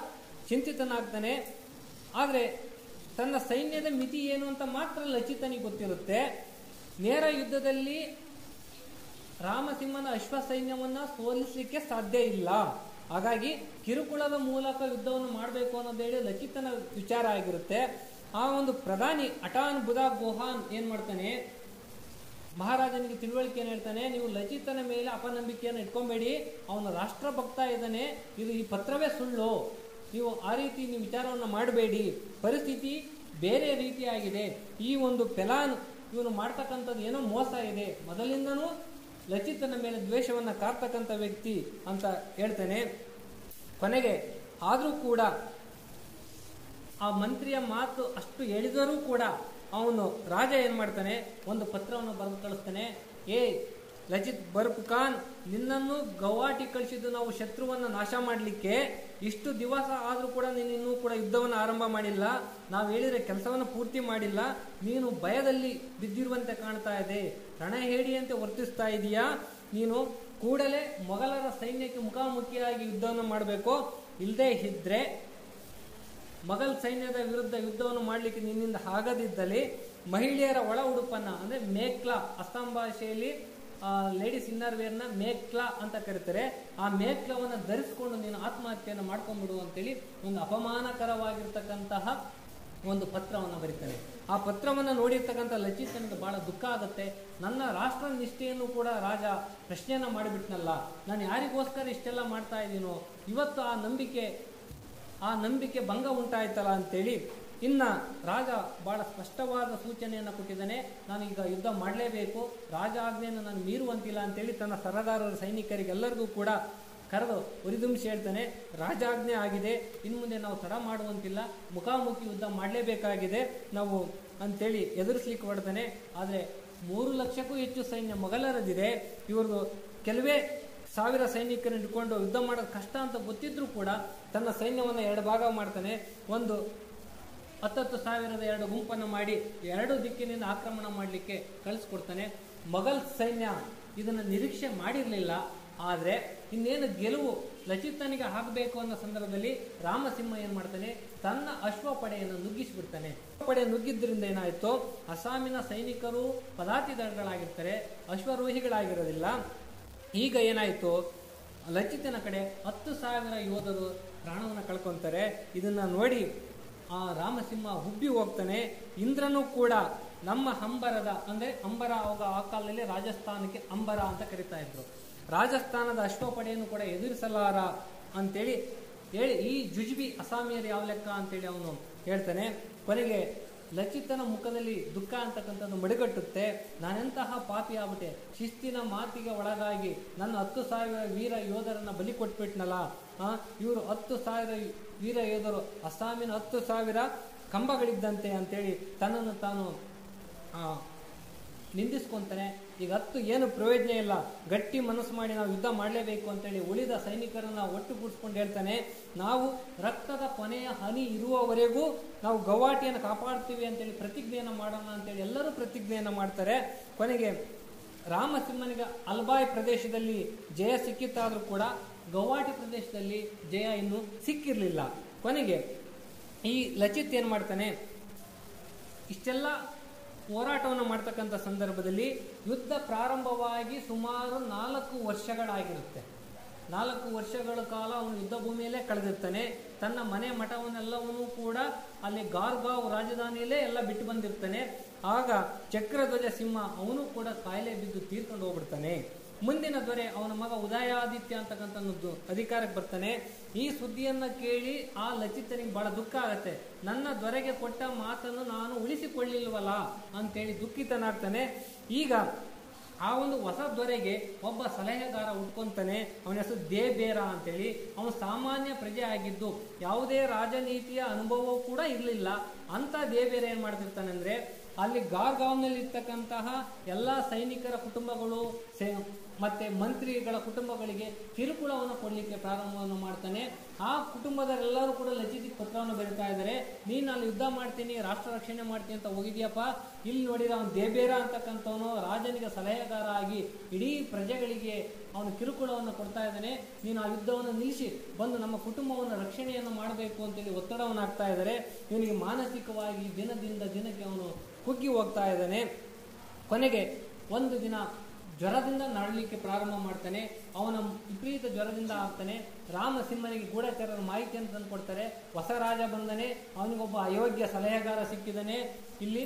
ಚಿಂತಿತನಾಗ್ತಾನೆ. ಆದರೆ ತನ್ನ ಸೈನ್ಯದ ಮಿತಿ ಏನು ಅಂತ ಮಾತ್ರ ಲಚಿತನಿಗೆ ಗೊತ್ತಿರುತ್ತೆ. ನೇರ ಯುದ್ಧದಲ್ಲಿ ರಾಮಸಿಂಹನ ಅಶ್ವ ಸೈನ್ಯವನ್ನ ಸೋಲಿಸಲಿಕ್ಕೆ ಸಾಧ್ಯ ಇಲ್ಲ. ಹಾಗಾಗಿ ಕಿರುಕುಳದ ಮೂಲಕ ಯುದ್ಧವನ್ನು ಮಾಡಬೇಕು ಅನ್ನೋದೇಳಿ ಲಚಿತನ ವಿಚಾರ ಆಗಿರುತ್ತೆ. ಆ ಒಂದು ಪ್ರಧಾನಿ ಅಟಾನ್ ಬುಧಾ ಗೋಹಾನ್ ಏನ್ ಮಾಡ್ತಾನೆ, ಮಹಾರಾಜನಿಗೆ ತಿಳುವಳಿಕೆ ಏನ್ ಹೇಳ್ತಾನೆ, ನೀವು ಲಚಿತನ ಮೇಲೆ ಅಪನಂಬಿಕೆಯನ್ನು ಇಟ್ಕೊಂಬೇಡಿ, ಅವನ ರಾಷ್ಟ್ರಭಕ್ತ ಇದ್ದಾನೆ, ಇದು ಈ ಪತ್ರವೇ ಸುಳ್ಳು, ನೀವು ಆ ರೀತಿ ನೀವು ವಿಚಾರವನ್ನು ಮಾಡಬೇಡಿ, ಪರಿಸ್ಥಿತಿ ಬೇರೆ ರೀತಿಯಾಗಿದೆ, ಈ ಒಂದು ಪೆಲಾನ್ ಇವನು ಮಾಡ್ತಕ್ಕಂಥದ್ದು ಏನೋ ಮೋಸ ಇದೆ, ಮೊದಲಿಂದನೂ ಲಚಿತನ ಮೇಲೆ ದ್ವೇಷವನ್ನು ಕಾರ್ತಕ್ಕಂಥ ವ್ಯಕ್ತಿ ಅಂತ ಹೇಳ್ತಾನೆ. ಕೊನೆಗೆ ಆದರೂ ಕೂಡ ಆ ಮಂತ್ರಿಯ ಮಾತು ಅಷ್ಟು ಹೇಳಿದರೂ ಕೂಡ ಅವನು ರಾಜ ಏನ್ ಮಾಡ್ತಾನೆ, ಒಂದು ಪತ್ರವನ್ನು ಬರೆದು ಕಳಿಸ್ತಾನೆ. ಏ ಲಚಿತ್ ಬರ್ಪ್ ಖಾನ್, ನಿನ್ನನ್ನು ಗವಾಟಿ ಕಳಿಸಿದ್ದು ನಾವು ಶತ್ರುವನ್ನು ನಾಶ ಮಾಡಲಿಕ್ಕೆ, ಇಷ್ಟು ದಿವಸ ಆದರೂ ಕೂಡ ನೀನು ಇನ್ನೂ ಕೂಡ ಯುದ್ಧವನ್ನು ಆರಂಭ ಮಾಡಿಲ್ಲ, ನಾವು ಹೇಳಿದ್ರೆ ಕೆಲಸವನ್ನು ಪೂರ್ತಿ ಮಾಡಿಲ್ಲ, ನೀನು ಭಯದಲ್ಲಿ ಬಿದ್ದಿರುವಂತೆ ಕಾಣ್ತಾ ಇದೆ, ರಣಹೇಡಿಯಂತೆ ವರ್ತಿಸ್ತಾ ಇದೀಯಾ, ನೀನು ಕೂಡಲೇ ಮೊಘಲರ ಸೈನ್ಯಕ್ಕೆ ಮುಖಾಮುಖಿಯಾಗಿ ಯುದ್ಧವನ್ನು ಮಾಡಬೇಕು, ಇಲ್ಲದೆ ಇದ್ರೆ ಮೊಘಲ್ ಸೈನ್ಯದ ವಿರುದ್ಧ ಯುದ್ಧವನ್ನು ಮಾಡಲಿಕ್ಕೆ ನಿನ್ನಿಂದ ಆಗದಿದ್ದಲ್ಲಿ ಮಹಿಳೆಯರ ಒಳ ಉಡುಪನ್ನ ಅಂದ್ರೆ ಮೇಕ್ಲಾ, ಅಸ್ಸಾಂ ಭಾಷೆಯಲ್ಲಿ ಲೇಡೀಸ್ ಇನ್ನರ್ ವೇರ್ನ ಮೇಕ್ಲಾ ಅಂತ ಕರೀತಾರೆ, ಆ ಮೇಕ್ಲವನ್ನು ಧರಿಸಿಕೊಂಡು ನೀನು ಆತ್ಮಹತ್ಯೆಯನ್ನು ಮಾಡ್ಕೊಂಡ್ಬಿಡು ಅಂತೇಳಿ ಒಂದು ಅಪಮಾನಕರವಾಗಿರ್ತಕ್ಕಂತಹ ಒಂದು ಪತ್ರವನ್ನು ಬರೀತಾನೆ. ಆ ಪತ್ರವನ್ನು ನೋಡಿರ್ತಕ್ಕಂಥ ಲಚಿತನಿಗೆ ಬಹಳ ದುಃಖ ಆಗುತ್ತೆ. ನನ್ನ ರಾಷ್ಟ್ರ ನಿಷ್ಠೆಯನ್ನು ಕೂಡ ರಾಜ ಪ್ರಶ್ನೆಯನ್ನ ಮಾಡಿಬಿಟ್ನಲ್ಲ, ನಾನು ಯಾರಿಗೋಸ್ಕರ ಇಷ್ಟೆಲ್ಲ ಮಾಡ್ತಾ ಇದ್ದೀನೋ, ಇವತ್ತು ಆ ನಂಬಿಕೆ ಆ ನಂಬಿಕೆ ಭಂಗ ಉಂಟಾಯ್ತಲ್ಲ ಅಂತೇಳಿ ಇನ್ನ ರಾಜ ಬಹಳ ಸ್ಪಷ್ಟವಾದ ಸೂಚನೆಯನ್ನು ಕೊಟ್ಟಿದ್ದಾನೆ, ನಾನೀಗ ಯುದ್ಧ ಮಾಡಲೇಬೇಕು, ರಾಜ ಆಜ್ಞೆಯನ್ನು ನಾನು ಮೀರುವಂತಿಲ್ಲ ಅಂತೇಳಿ ತನ್ನ ಸರದಾರರ ಸೈನಿಕರಿಗೆಲ್ಲರಿಗೂ ಕೂಡ ಕರೆದು ಉರಿದುಂಬಿಸಿ ಹೇಳ್ತಾನೆ, ರಾಜಾಜ್ಞೆ ಆಗಿದೆ, ಇನ್ನು ಮುಂದೆ ನಾವು ತಡ ಮಾಡುವಂತಿಲ್ಲ, ಮುಖಾಮುಖಿ ಯುದ್ಧ ಮಾಡಲೇಬೇಕಾಗಿದೆ ನಾವು ಅಂತೇಳಿ ಎದುರಿಸ್ಲಿಕ್ಕೆ ಹೊರಡ್ತಾನೆ. ಆದರೆ ಮೂರು ಲಕ್ಷಕ್ಕೂ ಹೆಚ್ಚು ಸೈನ್ಯ ಮೊಘಲರದಿದೆ, ಇವ್ರದ್ದು ಕೆಲವೇ ಸಾವಿರ ಸೈನಿಕರನ್ನು ಇಟ್ಕೊಂಡು ಯುದ್ಧ ಮಾಡೋದು ಕಷ್ಟ ಅಂತ ಗೊತ್ತಿದ್ರೂ ಕೂಡ ತನ್ನ ಸೈನ್ಯವನ್ನು ಎರಡು ಭಾಗ ಮಾಡ್ತಾನೆ. ಒಂದು ಹತ್ತತ್ತು ಸಾವಿರದ ಎರಡು ಗುಂಪನ್ನು ಮಾಡಿ ಎರಡು ದಿಕ್ಕಿನಿಂದ ಆಕ್ರಮಣ ಮಾಡಲಿಕ್ಕೆ ಕಳಿಸ್ಕೊಡ್ತಾನೆ. ಮೊಘಲ್ ಸೈನ್ಯ ಇದನ್ನು ನಿರೀಕ್ಷೆ ಮಾಡಿರಲಿಲ್ಲ. ಆದರೆ ಇನ್ನೇನು ಗೆಲುವು ಲಚಿತನಿಗೆ ಆಗಬೇಕು ಅನ್ನೋ ಸಂದರ್ಭದಲ್ಲಿ ರಾಮಸಿಂಹ ಏನ್ ಮಾಡ್ತಾನೆ, ತನ್ನ ಅಶ್ವ ಪಡೆಯನ್ನು ನುಗ್ಗಿಸಿಬಿಡ್ತಾನೆ. ಪಡೆ ನುಗ್ಗಿದ್ರಿಂದ ಏನಾಯ್ತು, ಅಸ್ಸಾಮಿನ ಸೈನಿಕರು ಪದಾತಿದಳಗಳಾಗಿರ್ತಾರೆ, ಅಶ್ವರೋಹಿಗಳಾಗಿರೋದಿಲ್ಲ. ಈಗ ಏನಾಯ್ತು, ಲಚಿತನ ಕಡೆ ಹತ್ತು ಸಾವಿರ ಯೋಧರು ಪ್ರಾಣವನ್ನು ಕಳ್ಕೊಂತಾರೆ. ಇದನ್ನ ನೋಡಿ ಆ ರಾಮಸಿಂಹ ಹುಬ್ಬಿ ಹೋಗ್ತಾನೆ. ಇಂದ್ರನು ಕೂಡ ನಮ್ಮ ಅಂಬರದ ಅಂದ್ರೆ ಅಂಬರ ಅವಾಗ ಆ ಕಾಲದಲ್ಲಿ ರಾಜಸ್ಥಾನಕ್ಕೆ ಅಂಬರ ಅಂತ ಕರಿತಾ ಇದ್ರು, ರಾಜಸ್ಥಾನದ ಅಶ್ವಪಡೆಯನ್ನು ಕೂಡ ಎದುರಿಸಲಾರ ಅಂತೇಳಿ ಹೇಳಿ ಈ ಜುಜ್ಬಿ ಅಸ್ಸಾಮಿಯರು ಯಾವ ಲೆಕ್ಕ ಅಂತೇಳಿ ಅವನು ಹೇಳ್ತಾನೆ. ಕೊನೆಗೆ ಲಚಿತನ ಮುಖದಲ್ಲಿ ದುಃಖ ಅಂತಕ್ಕಂಥದ್ದು ಮಡಿಗಟ್ಟುತ್ತೆ. ನಾನೆಂತಹ ಪಾಪಿ ಆಗ್ಬಿಟ್ಟೆ, ಶಿಸ್ತಿನ ಮಾತಿಗೆ ಒಳಗಾಗಿ ನನ್ನ ಹತ್ತು ಸಾವಿರ ವೀರ ಯೋಧರನ್ನ ಬಲಿ ಕೊಟ್ಬಿಟ್ನಲ್ಲ, ಆ ಇವರು ಹತ್ತು ಸಾವಿರ ವೀರ ಯೋಧರು ಅಸ್ಸಾಮಿನ ಹತ್ತು ಸಾವಿರ ಕಂಬಗಳಿದ್ದಂತೆ ಅಂತೇಳಿ ತನ್ನನ್ನು ತಾನು ಆ ನಿಂದಿಸ್ಕೊಂತಾನೆ. ಈಗ ಹತ್ತು ಏನು ಪ್ರಯೋಜನ ಇಲ್ಲ, ಗಟ್ಟಿ ಮನಸ್ಸು ಮಾಡಿ ನಾವು ಯುದ್ಧ ಮಾಡಲೇಬೇಕು ಅಂತೇಳಿ ಉಳಿದ ಸೈನಿಕರನ್ನ ಒಟ್ಟುಗೂಡಿಸ್ಕೊಂಡು ಹೇಳ್ತಾನೆ, ನಾವು ರಕ್ತದ ಕೊನೆಯ ಹನಿ ಇರುವವರೆಗೂ ನಾವು ಗವಾಟಿಯನ್ನು ಕಾಪಾಡ್ತೀವಿ ಅಂತೇಳಿ ಪ್ರತಿಜ್ಞೆಯನ್ನು ಮಾಡೋಣ ಅಂತೇಳಿ ಎಲ್ಲರೂ ಪ್ರತಿಜ್ಞೆಯನ್ನು ಮಾಡ್ತಾರೆ. ಕೊನೆಗೆ ರಾಮಸಿಂಹನಿಗೆ ಅಲ್ಬಾಯ್ ಪ್ರದೇಶದಲ್ಲಿ ಜಯ ಸಿಕ್ಕಿತ್ತಾದ್ರೂ ಕೂಡ ಗವಾಟಿ ಪ್ರದೇಶದಲ್ಲಿ ಜಯ ಇನ್ನೂ ಸಿಕ್ಕಿರ್ಲಿಲ್ಲ. ಕೊನೆಗೆ ಈ ಲಚಿತ್ ಏನ್ ಮಾಡ್ತಾನೆ, ಇಷ್ಟೆಲ್ಲ ಹೋರಾಟವನ್ನು ಮಾಡ್ತಕ್ಕಂಥ ಸಂದರ್ಭದಲ್ಲಿ ಯುದ್ಧ ಪ್ರಾರಂಭವಾಗಿ ಸುಮಾರು ನಾಲ್ಕು ವರ್ಷಗಳಾಗಿರುತ್ತೆ. ನಾಲ್ಕು ವರ್ಷಗಳ ಕಾಲ ಅವನು ಯುದ್ಧ ಭೂಮಿಯಲ್ಲೇ ಕಳೆದಿರ್ತಾನೆ. ತನ್ನ ಮನೆ ಮಠವನ್ನೆಲ್ಲವನ್ನೂ ಕೂಡ ಅಲ್ಲಿ ಗಾರ್ಗಾವ್ ರಾಜಧಾನಿಯಲ್ಲೇ ಎಲ್ಲ ಬಿಟ್ಟು ಬಂದಿರ್ತಾನೆ. ಆಗ ಚಕ್ರಧ್ವಜ ಸಿಂಹ ಅವನು ಕೂಡ ಕಾಯಿಲೆ ಬಿದ್ದು ತೀರ್ಕೊಂಡು ಹೋಗ್ಬಿಡ್ತಾನೆ. ಮುಂದಿನ ದೊರೆ ಅವನ ಮಗ ಉದಯಾದಿತ್ಯ ಅಂತಕ್ಕಂಥದ್ದು ಅಧಿಕಾರಕ್ಕೆ ಬರ್ತಾನೆ. ಈ ಸುದ್ದಿಯನ್ನ ಕೇಳಿ ಆ ಲಚಿತನಿಗೆ ಬಹಳ ದುಃಖ ಆಗತ್ತೆ. ನನ್ನ ದೊರೆಗೆ ಕೊಟ್ಟ ಮಾತನ್ನು ನಾನು ಉಳಿಸಿಕೊಳ್ಳಿಲ್ವಲ್ಲ ಅಂತೇಳಿ ದುಃಖಿತನಾಗ್ತಾನೆ. ಈಗ ಆ ಒಂದು ಹೊಸ ದೊರೆಗೆ ಒಬ್ಬ ಸಲಹೆಗಾರ ಉಟ್ಕೊಂತಾನೆ. ಅವನ ಹೆಸರು ದೇಬೇರ ಅಂತೇಳಿ. ಅವನು ಸಾಮಾನ್ಯ ಪ್ರಜೆ ಆಗಿದ್ದು ಯಾವುದೇ ರಾಜನೀತಿಯ ಅನುಭವವೂ ಕೂಡ ಇರಲಿಲ್ಲ. ಅಂತ ದೇಬೇರ ಏನ್ ಮಾಡ್ತಿರ್ತಾನೆ ಅಂದ್ರೆ, ಅಲ್ಲಿ ಗಾರ್ಗಾವ್ನಲ್ಲಿ ಇರ್ತಕ್ಕಂತಹ ಎಲ್ಲಾ ಸೈನಿಕರ ಕುಟುಂಬಗಳು ಮತ್ತೆ ಮಂತ್ರಿಗಳ ಕುಟುಂಬಗಳಿಗೆ ಕಿರುಕುಳವನ್ನು ಕೊಡಲಿಕ್ಕೆ ಪ್ರಾರಂಭವನ್ನು ಮಾಡ್ತಾನೆ. ಆ ಕುಟುಂಬದವರೆಲ್ಲರೂ ಕೂಡ ಲಚಿತಿಗೆ ಪತ್ರವನ್ನು ಬರೀತಾ ಇದ್ದಾರೆ, ನೀನು ಅಲ್ಲಿ ಯುದ್ಧ ಮಾಡ್ತೀನಿ, ರಾಷ್ಟ್ರ ರಕ್ಷಣೆ ಮಾಡ್ತೀನಿ ಅಂತ ಹೋಗಿದ್ಯಪ್ಪ, ಇಲ್ಲಿ ನೋಡಿದ್ರೆ ಅವನು ದೇಬೇರ ಅಂತಕ್ಕಂಥವನು ರಾಜನಿಗೆ ಸಲಹೆಗಾರ ಆಗಿ ಇಡೀ ಪ್ರಜೆಗಳಿಗೆ ಅವನು ಕಿರುಕುಳವನ್ನು ಕೊಡ್ತಾ ಇದ್ದಾನೆ, ನೀನು ಆ ಯುದ್ಧವನ್ನು ನಿಲ್ಲಿಸಿ ಬಂದು ನಮ್ಮ ಕುಟುಂಬವನ್ನು ರಕ್ಷಣೆಯನ್ನು ಮಾಡಬೇಕು ಅಂತೇಳಿ ಒತ್ತಡವನ್ನು ಹಾಕ್ತಾ ಇದ್ದಾರೆ. ಇವನಿಗೆ ಮಾನಸಿಕವಾಗಿ ದಿನದಿಂದ ದಿನಕ್ಕೆ ಅವನು ಕುಗ್ಗಿ ಹೋಗ್ತಾ ಇದ್ದಾನೆ. ಕೊನೆಗೆ ಒಂದು ದಿನ ಜ್ವರದಿಂದ ನರಳಲಿಕ್ಕೆ ಪ್ರಾರಂಭ ಮಾಡ್ತಾನೆ. ಅವನ ವಿಪರೀತ ಜ್ವರದಿಂದ ಆಗ್ತಾನೆ. ರಾಮಸಿಂಹನಿಗೆ ಗೂಢಚಾರರ ಮಾಹಿತಿಯನ್ನು ತಂದು ಕೊಡ್ತಾರೆ, ಹೊಸ ರಾಜ ಬಂದನೆ, ಅವನಿಗೊಬ್ಬ ಅಯೋಗ್ಯ ಸಲಹೆಗಾರ ಸಿಕ್ಕಿದ್ದಾನೆ, ಇಲ್ಲಿ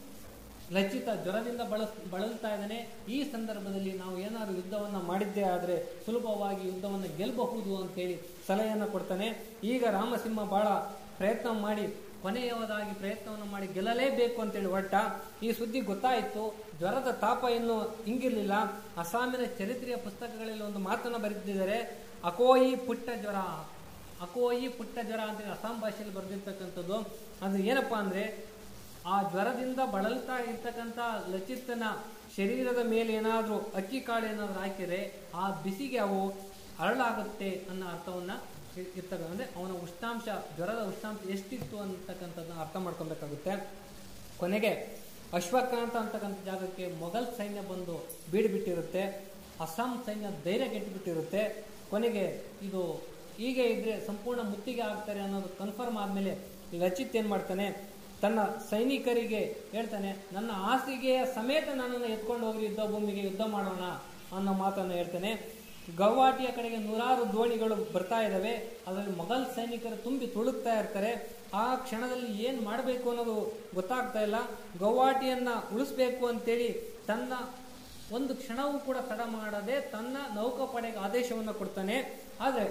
ಲಚಿತ ಜ್ವರದಿಂದ ಬಳ ಬಳಲ್ತಾ ಇದ್ದಾನೆ. ಈ ಸಂದರ್ಭದಲ್ಲಿ ನಾವು ಏನಾದರೂ ಯುದ್ಧವನ್ನು ಮಾಡಿದ್ದೇ ಆದರೆ ಸುಲಭವಾಗಿ ಯುದ್ಧವನ್ನು ಗೆಲ್ಲಬಹುದು ಅಂತೇಳಿ ಸಲಹೆಯನ್ನು ಕೊಡ್ತಾನೆ. ಈಗ ರಾಮಸಿಂಹ ಬಹಳ ಪ್ರಯತ್ನ ಮಾಡಿ ಕೊನೆಯವದಾಗಿ ಪ್ರಯತ್ನವನ್ನು ಮಾಡಿ ಗೆಲ್ಲಲೇಬೇಕು ಅಂತೇಳಿ ಹೊರಟ. ಈ ಸುದ್ದಿ ಗೊತ್ತಾಯಿತು, ಜ್ವರದ ತಾಪ ಇನ್ನೂ ಹಿಂಗಿರಲಿಲ್ಲ. ಅಸ್ಸಾಮಿನ ಚರಿತ್ರೆಯ ಪುಸ್ತಕಗಳಲ್ಲಿ ಒಂದು ಮಾತನ್ನು ಬರೆದಿದ್ದಾರೆ, ಅಕೋಯಿ ಪುಟ್ಟ ಜ್ವರ, ಅಕೋಯಿ ಪುಟ್ಟ ಜ್ವರ ಅಂತೇಳಿ ಅಸ್ಸಾಂ ಭಾಷೆಯಲ್ಲಿ ಬರೆದಿರ್ತಕ್ಕಂಥದ್ದು. ಅದು ಏನಪ್ಪ ಅಂದರೆ, ಆ ಜ್ವರದಿಂದ ಬಳಲ್ತಾ ಇರ್ತಕ್ಕಂಥ ಲಚಿತನ ಶರೀರದ ಮೇಲೆ ಏನಾದರೂ ಅಕ್ಕಿ ಕಾಳು ಏನಾದರೂ ಹಾಕಿದರೆ ಆ ಬಿಸಿಗೆ ಅವು ಅರಳಾಗುತ್ತೆ ಅನ್ನೋ ಅರ್ಥವನ್ನು ಇರ್ತಕ್ಕಂಥ, ಅಂದರೆ ಅವನ ಉಷ್ಣಾಂಶ, ಜ್ವರದ ಉಷ್ಣಾಂಶ ಎಷ್ಟಿತ್ತು ಅಂತಕ್ಕಂಥದ್ದನ್ನ ಅರ್ಥ ಮಾಡ್ಕೊಬೇಕಾಗುತ್ತೆ. ಕೊನೆಗೆ ಅಶ್ವಕ್ರಾಂತ ಅಂತಕ್ಕಂಥ ಜಾಗಕ್ಕೆ ಮೊಘಲ್ ಸೈನ್ಯ ಬಂದು ಬೀಡುಬಿಟ್ಟಿರುತ್ತೆ. ಅಸ್ಸಾಂ ಸೈನ್ಯ ಧೈರ್ಯ ಗೆಟ್ಟುಬಿಟ್ಟಿರುತ್ತೆ. ಕೊನೆಗೆ ಇದು ಹೀಗೆ ಇದ್ರೆ ಸಂಪೂರ್ಣ ಮುತ್ತಿಗೆ ಆಗ್ತಾರೆ ಅನ್ನೋದು ಕನ್ಫರ್ಮ್ ಆದಮೇಲೆ ಲಚಿತ್ ಏನು ಮಾಡ್ತಾನೆ, ತನ್ನ ಸೈನಿಕರಿಗೆ ಹೇಳ್ತಾನೆ, ನನ್ನ ಹಾಸಿಗೆಯ ಸಮೇತ ನನ್ನನ್ನು ಎತ್ಕೊಂಡು ಹೋಗ್ರಿ, ಯುದ್ಧ ಭೂಮಿಗೆ ಯುದ್ಧ ಮಾಡೋಣ ಅನ್ನೋ ಮಾತನ್ನು ಹೇಳ್ತಾನೆ. ಗೌಹಾಟಿಯ ಕಡೆಗೆ ನೂರಾರು ದೋಣಿಗಳು ಬರ್ತಾ ಇದ್ದಾವೆ, ಅದರಲ್ಲಿ ಮೊಘಲ್ ಸೈನಿಕರು ತುಂಬಿ ತುಳುಕ್ತಾ ಇರ್ತಾರೆ. ಆ ಕ್ಷಣದಲ್ಲಿ ಏನು ಮಾಡಬೇಕು ಅನ್ನೋದು ಗೊತ್ತಾಗ್ತಾ ಇಲ್ಲ. ಗೌಹಾಟಿಯನ್ನ ಉಳಿಸ್ಬೇಕು ಅಂತೇಳಿ ತನ್ನ ಒಂದು ಕ್ಷಣವೂ ಕೂಡ ತಡ ಮಾಡದೆ ತನ್ನ ನೌಕಾಪಡೆಗೆ ಆದೇಶವನ್ನು ಕೊಡ್ತಾನೆ. ಆದರೆ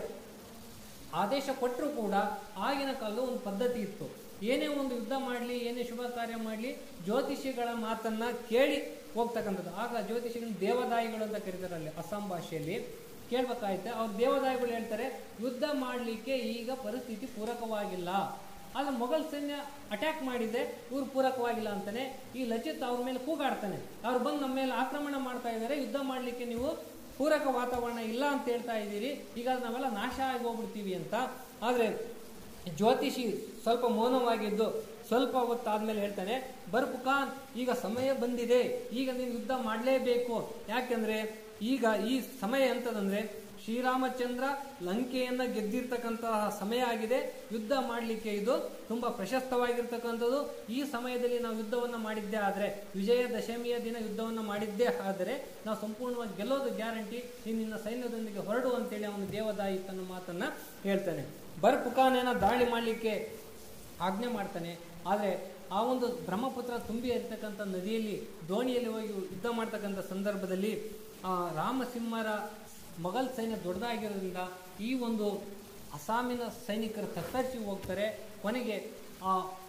ಆದೇಶ ಕೊಟ್ಟರೂ ಕೂಡ ಆಗಿನ ಕಾಲದ ಒಂದು ಪದ್ಧತಿ ಇತ್ತು, ಏನೇ ಒಂದು ಯುದ್ಧ ಮಾಡಲಿ, ಏನೇ ಶುಭ ಕಾರ್ಯ ಮಾಡಲಿ, ಜ್ಯೋತಿಷಿಗಳ ಮಾತನ್ನ ಕೇಳಿ ಹೋಗ್ತಕ್ಕಂಥದ್ದು. ಆಗ ಜ್ಯೋತಿಷಿಗಳು ದೇವದಾಯಿಗಳು ಅಂತ ಕರೀತಾರೆ ಅಲ್ಲಿ ಅಸ್ಸಾಂ ಭಾಷೆಯಲ್ಲಿ. ಕೇಳ್ಬೇಕಾಯ್ತೆ, ಅವ್ರ ದೇವದಾಯಿಗಳು ಹೇಳ್ತಾರೆ, ಯುದ್ಧ ಮಾಡಲಿಕ್ಕೆ ಈಗ ಪರಿಸ್ಥಿತಿ ಪೂರಕವಾಗಿಲ್ಲ, ಆದ್ರೆ ಮೊಘಲ್ ಸೈನ್ಯ ಅಟ್ಯಾಕ್ ಮಾಡಿದೆ, ಇವ್ರು ಪೂರಕವಾಗಿಲ್ಲ ಅಂತಾನೆ. ಈ ಲಚಿತ್ ಅವ್ರ ಮೇಲೆ ಕೂಗಾಡ್ತಾನೆ, ಅವ್ರು ಬಂದು ನಮ್ಮ ಮೇಲೆ ಆಕ್ರಮಣ ಮಾಡ್ತಾ ಇದ್ದಾರೆ, ಯುದ್ಧ ಮಾಡಲಿಕ್ಕೆ ನೀವು ಪೂರಕ ವಾತಾವರಣ ಇಲ್ಲ ಅಂತ ಹೇಳ್ತಾ ಇದ್ದೀರಿ, ಈಗ ನಾವೆಲ್ಲ ನಾಶ ಆಗಿ ಹೋಗ್ಬಿಡ್ತೀವಿ ಅಂತ. ಆದರೆ ಜ್ಯೋತಿಷಿ ಸ್ವಲ್ಪ ಮೌನವಾಗಿದ್ದು ಸ್ವಲ್ಪ ಹೊತ್ತಾದ್ಮೇಲೆ ಹೇಳ್ತಾನೆ, ಬರ್ಪುಖಾನ್, ಈಗ ಸಮಯ ಬಂದಿದೆ, ಈಗ ನೀನು ಯುದ್ಧ ಮಾಡಲೇಬೇಕು. ಯಾಕೆಂದ್ರೆ ಈಗ ಈ ಸಮಯ ಎಂತದಂದ್ರೆ ಶ್ರೀರಾಮಚಂದ್ರ ಲಂಕೆಯನ್ನ ಗೆದ್ದಿರ್ತಕ್ಕಂತಹ ಸಮಯ ಆಗಿದೆ. ಯುದ್ಧ ಮಾಡಲಿಕ್ಕೆ ಇದು ತುಂಬಾ ಪ್ರಶಸ್ತವಾಗಿರ್ತಕ್ಕಂಥದ್ದು. ಈ ಸಮಯದಲ್ಲಿ ನಾವು ಯುದ್ಧವನ್ನ ಮಾಡಿದ್ದೇ ಆದರೆ, ವಿಜಯದಶಮಿಯ ದಿನ ಯುದ್ಧವನ್ನ ಮಾಡಿದ್ದೇ ಆದರೆ ನಾವು ಸಂಪೂರ್ಣವಾಗಿ ಗೆಲ್ಲೋದು ಗ್ಯಾರಂಟಿ, ನೀನು ನಿನ್ನ ಸೈನ್ಯದೊಂದಿಗೆ ಹೊರಡು ಅಂತೇಳಿ ಅವನು ದೇವದಾಯಿ ತನ್ನ ಮಾತನ್ನ ಹೇಳ್ತಾನೆ. ಬರ್ಪುಖಾನೇನ ದಾಳಿ ಮಾಡಲಿಕ್ಕೆ ಆಜ್ಞೆ ಮಾಡ್ತಾನೆ. ಆದರೆ ಆ ಒಂದು ಬ್ರಹ್ಮಪುತ್ರ ತುಂಬಿ ಇರ್ತಕ್ಕಂಥ ನದಿಯಲ್ಲಿ ದೋಣಿಯಲ್ಲಿ ಹೋಗಿ ಯುದ್ಧ ಮಾಡ್ತಕ್ಕಂಥ ಸಂದರ್ಭದಲ್ಲಿ ಆ ರಾಮಸಿಂಹರ ಮೊಘಲ್ ಸೈನ್ಯ ದೊಡ್ಡದಾಗಿರೋದ್ರಿಂದ ಈ ಒಂದು ಅಸ್ಸಾಮಿನ ಸೈನಿಕರು ತತ್ತರಿಸಿ ಹೋಗ್ತಾರೆ. ಕೊನೆಗೆ ಆ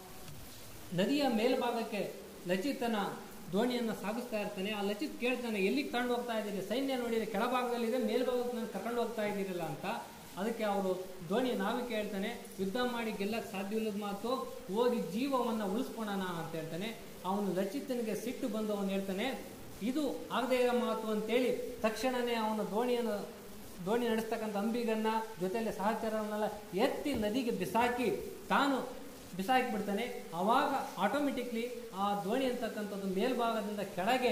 ನದಿಯ ಮೇಲ್ಭಾಗಕ್ಕೆ ಲಚಿತನ ದೋಣಿಯನ್ನು ಸಾಗಿಸ್ತಾ ಇರ್ತಾನೆ. ಆ ಲಚಿತ್ ಕೇಳ್ತಾನೆ, ಎಲ್ಲಿಗೆ ತಗೊಂಡು ಹೋಗ್ತಾ ಇದ್ದೀರಿ, ಸೈನ್ಯ ನೋಡಿದರೆ ಕೆಳಭಾಗದಲ್ಲಿದೆ, ಮೇಲ್ಭಾಗಕ್ಕೆ ನಾನು ಕರ್ಕೊಂಡು ಹೋಗ್ತಾ ಇದ್ದೀರಲ್ಲ ಅಂತ. ಅದಕ್ಕೆ ಅವರು ದೋಣಿಯ ನಾವಿಕ ಹೇಳ್ತಾನೆ, ಯುದ್ಧ ಮಾಡಿ ಗೆಲ್ಲಕ್ಕೆ ಸಾಧ್ಯವಿಲ್ಲದ ಮಾತು, ಹೋಗಿ ಜೀವವನ್ನು ಉಳಿಸ್ಕೊಳೋಣ ಅಂತ ಹೇಳ್ತಾನೆ. ಅವನು ಲಚಿತನಿಗೆ ಸಿಟ್ಟು ಬಂದು ಅವನು ಹೇಳ್ತಾನೆ, ಇದು ಆಗದೇ ಇರೋ ಮಾತು ಅಂತೇಳಿ ತಕ್ಷಣನೇ ಅವನ ದೋಣಿಯನ್ನು ದೋಣಿ ನಡೆಸ್ತಕ್ಕಂಥ ಅಂಬಿಗನ್ನ ಜೊತೆಯಲ್ಲಿ ಸಹಚರವನ್ನೆಲ್ಲ ಎತ್ತಿ ನದಿಗೆ ಬಿಸಾಕಿ ತಾನು ಬಿಸಾಕಿ ಬಿಡ್ತಾನೆ. ಆವಾಗ ಆಟೋಮೆಟಿಕ್ಲಿ ಆ ದೋಣಿ ಅಂತಕ್ಕಂಥದ್ದು ಮೇಲ್ಭಾಗದಿಂದ ಕೆಳಗೆ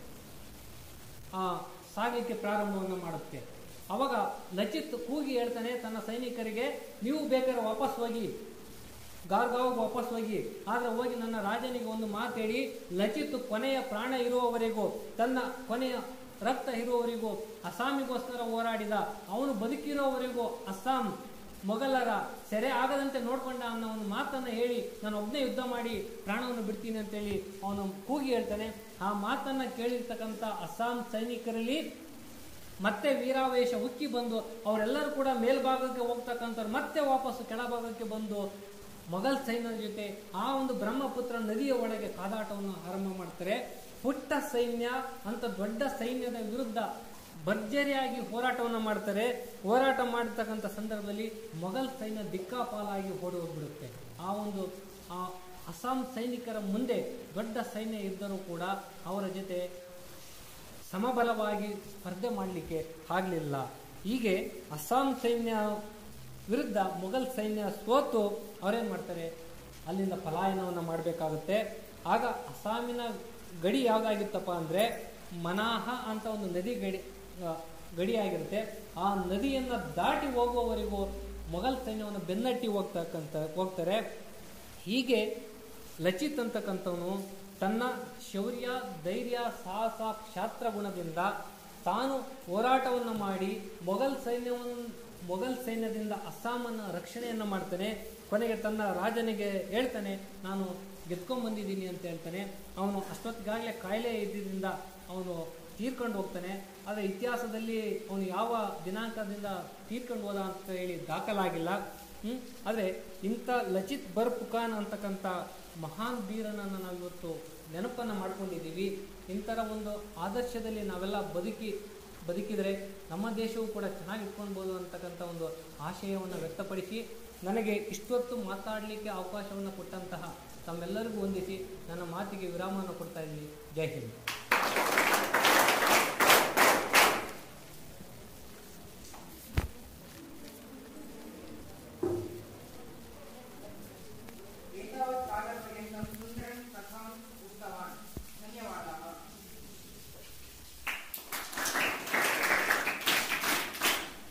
ಆ ಸಾಗಲಿಕ್ಕೆ ಪ್ರಾರಂಭವನ್ನು ಮಾಡುತ್ತೆ. ಅವಾಗ ಲಚಿತ್ ಕೂಗಿ ಹೇಳ್ತಾನೆ ತನ್ನ ಸೈನಿಕರಿಗೆ, ನೀವು ಬೇಕಾದ್ರೆ ವಾಪಸ್ ಹೋಗಿ, ಗಾರ್ಗಾವ್ಗೆ ವಾಪಸ್ ಹೋಗಿ, ಆದ್ರೆ ಹೋಗಿ ನನ್ನ ರಾಜನಿಗೆ ಒಂದು ಮಾತು ಹೇಳಿ, ಲಚಿತ್ ಕೊನೆಯ ಪ್ರಾಣ ಇರುವವರೆಗೂ, ತನ್ನ ಕೊನೆಯ ರಕ್ತ ಇರುವವರೆಗೂ ಅಸ್ಸಾಮಿಗೋಸ್ಕರ ಹೋರಾಡಿದ, ಅವನು ಬದುಕಿರೋವರೆಗೂ ಅಸ್ಸಾಂ ಮೊಘಲರ ಸೆರೆ ಆಗದಂತೆ ನೋಡ್ಕೊಂಡ ಅನ್ನೋ ಒಂದು ಮಾತನ್ನು ಹೇಳಿ ನಾನು ಒಬ್ಬನೇ ಯುದ್ಧ ಮಾಡಿ ಪ್ರಾಣವನ್ನು ಬಿಡ್ತೀನಿ ಅಂತೇಳಿ ಅವನು ಕೂಗಿ ಹೇಳ್ತಾನೆ. ಆ ಮಾತನ್ನು ಕೇಳಿರ್ತಕ್ಕಂಥ ಅಸ್ಸಾಂ ಸೈನಿಕರಲ್ಲಿ ಮತ್ತೆ ವೀರಾವೇಶ ಉಕ್ಕಿ ಬಂದು ಅವರೆಲ್ಲರೂ ಕೂಡ ಮೇಲ್ಭಾಗಕ್ಕೆ ಹೋಗ್ತಕ್ಕಂಥವ್ರು ಮತ್ತೆ ವಾಪಸ್ಸು ಕೆಳಭಾಗಕ್ಕೆ ಬಂದು ಮೊಘಲ್ ಸೈನ್ಯದ ಜೊತೆ ಆ ಒಂದು ಬ್ರಹ್ಮಪುತ್ರ ನದಿಯ ಒಳಗೆ ಕಾದಾಟವನ್ನು ಆರಂಭ ಮಾಡ್ತಾರೆ. ಪುಟ್ಟ ಸೈನ್ಯ ಅಂತ ದೊಡ್ಡ ಸೈನ್ಯದ ವಿರುದ್ಧ ಭರ್ಜರಿಯಾಗಿ ಹೋರಾಟವನ್ನು ಮಾಡ್ತಾರೆ. ಹೋರಾಟ ಮಾಡತಕ್ಕಂಥ ಸಂದರ್ಭದಲ್ಲಿ ಮೊಘಲ್ ಸೈನ್ಯ ದಿಕ್ಕಾಪಾಲಾಗಿ ಓಡಿ ಹೋಗ್ಬಿಡುತ್ತೆ. ಆ ಒಂದು ಆ ಅಸ್ಸಾಂ ಸೈನಿಕರ ಮುಂದೆ ದೊಡ್ಡ ಸೈನ್ಯ ಇದ್ದರೂ ಕೂಡ ಅವರ ಜೊತೆ ಸಮಬಲವಾಗಿ ಸ್ಪರ್ಧೆ ಮಾಡಲಿಕ್ಕೆ ಆಗಲಿಲ್ಲ. ಹೀಗೆ ಅಸ್ಸಾಂ ಸೈನ್ಯ ವಿರುದ್ಧ ಮೊಘಲ್ ಸೈನ್ಯ ಸೋತು ಅವರೇನು ಮಾಡ್ತಾರೆ, ಅಲ್ಲಿಂದ ಪಲಾಯನವನ್ನು ಮಾಡಬೇಕಾಗುತ್ತೆ. ಆಗ ಅಸ್ಸಾಮಿನ ಗಡಿ ಯಾವುದಾಗಿತ್ತಪ್ಪ ಅಂದರೆ ಮನಾಹ ಅಂತ ಒಂದು ನದಿ ಗಡಿ ಗಡಿಯಾಗಿರುತ್ತೆ. ಆ ನದಿಯನ್ನು ದಾಟಿ ಹೋಗುವವರೆಗೂ ಮೊಘಲ್ ಸೈನ್ಯವನ್ನು ಬೆನ್ನಟ್ಟಿ ಹೋಗ್ತಕ್ಕಂಥ ಹೋಗ್ತಾರೆ. ಹೀಗೆ ಲಚಿತ್ ಅಂತಕ್ಕಂಥವನು ತನ್ನ ಶೌರ್ಯ, ಧೈರ್ಯ, ಸಾಹಸ, ಕ್ಷಾತ್ರ ಗುಣದಿಂದ ತಾನು ಹೋರಾಟವನ್ನು ಮಾಡಿ ಮೊಘಲ್ ಸೈನ್ಯವನ್ನು ಮೊಘಲ್ ಸೈನ್ಯದಿಂದ ಅಸ್ಸಾಮನ್ನು ರಕ್ಷಣೆಯನ್ನು ಮಾಡ್ತಾನೆ. ಕೊನೆಗೆ ತನ್ನ ರಾಜನಿಗೆ ಹೇಳ್ತಾನೆ, ನಾನು ಗೆದ್ಕೊಂಡ್ಬಂದಿದ್ದೀನಿ ಅಂತ ಹೇಳ್ತಾನೆ. ಅವನು ಅಷ್ಟೊತ್ತಿಗಾಗಲೇ ಕಾಯಿಲೆ ಇದ್ದಿದ್ದರಿಂದ ಅವನು ತೀರ್ಕೊಂಡು ಹೋಗ್ತಾನೆ. ಆದರೆ ಇತಿಹಾಸದಲ್ಲಿ ಅವನು ಯಾವ ದಿನಾಂಕದಿಂದ ತೀರ್ಕೊಂಡು ಹೋದ ಅಂತ ಹೇಳಿ ದಾಖಲಾಗಿಲ್ಲ. ಹ್ಞೂ ಆದರೆ ಇಂಥ ಲಚಿತ್ ಬರ್ಫುಖಾನ್ ಅಂತಕ್ಕಂಥ ಮಹಾನ್ ವೀರನನ್ನು ನಾವು ಇವತ್ತು ನೆನಪನ್ನು ಮಾಡ್ಕೊಂಡಿದ್ದೀವಿ. ಇಂಥರ ಒಂದು ಆದರ್ಶದಲ್ಲಿ ನಾವೆಲ್ಲ ಬದುಕಿ ಬದುಕಿದರೆ ನಮ್ಮ ದೇಶವು ಕೂಡ ಚೆನ್ನಾಗಿ ಇಟ್ಕೊಳ್ಬೋದು ಅಂತಕ್ಕಂಥ ಒಂದು ಆಶಯವನ್ನು ವ್ಯಕ್ತಪಡಿಸಿ ನನಗೆ ಇಷ್ಟೊತ್ತು ಮಾತಾಡಲಿಕ್ಕೆ ಅವಕಾಶವನ್ನು ಕೊಟ್ಟಂತಹ ತಮ್ಮೆಲ್ಲರಿಗೂ ವಂದಿಸಿ ನನ್ನ ಮಾತಿಗೆ ವಿರಾಮವನ್ನು ಕೊಡ್ತಾ ಇದ್ದೀನಿ. ಜೈ ಹಿಂದ್.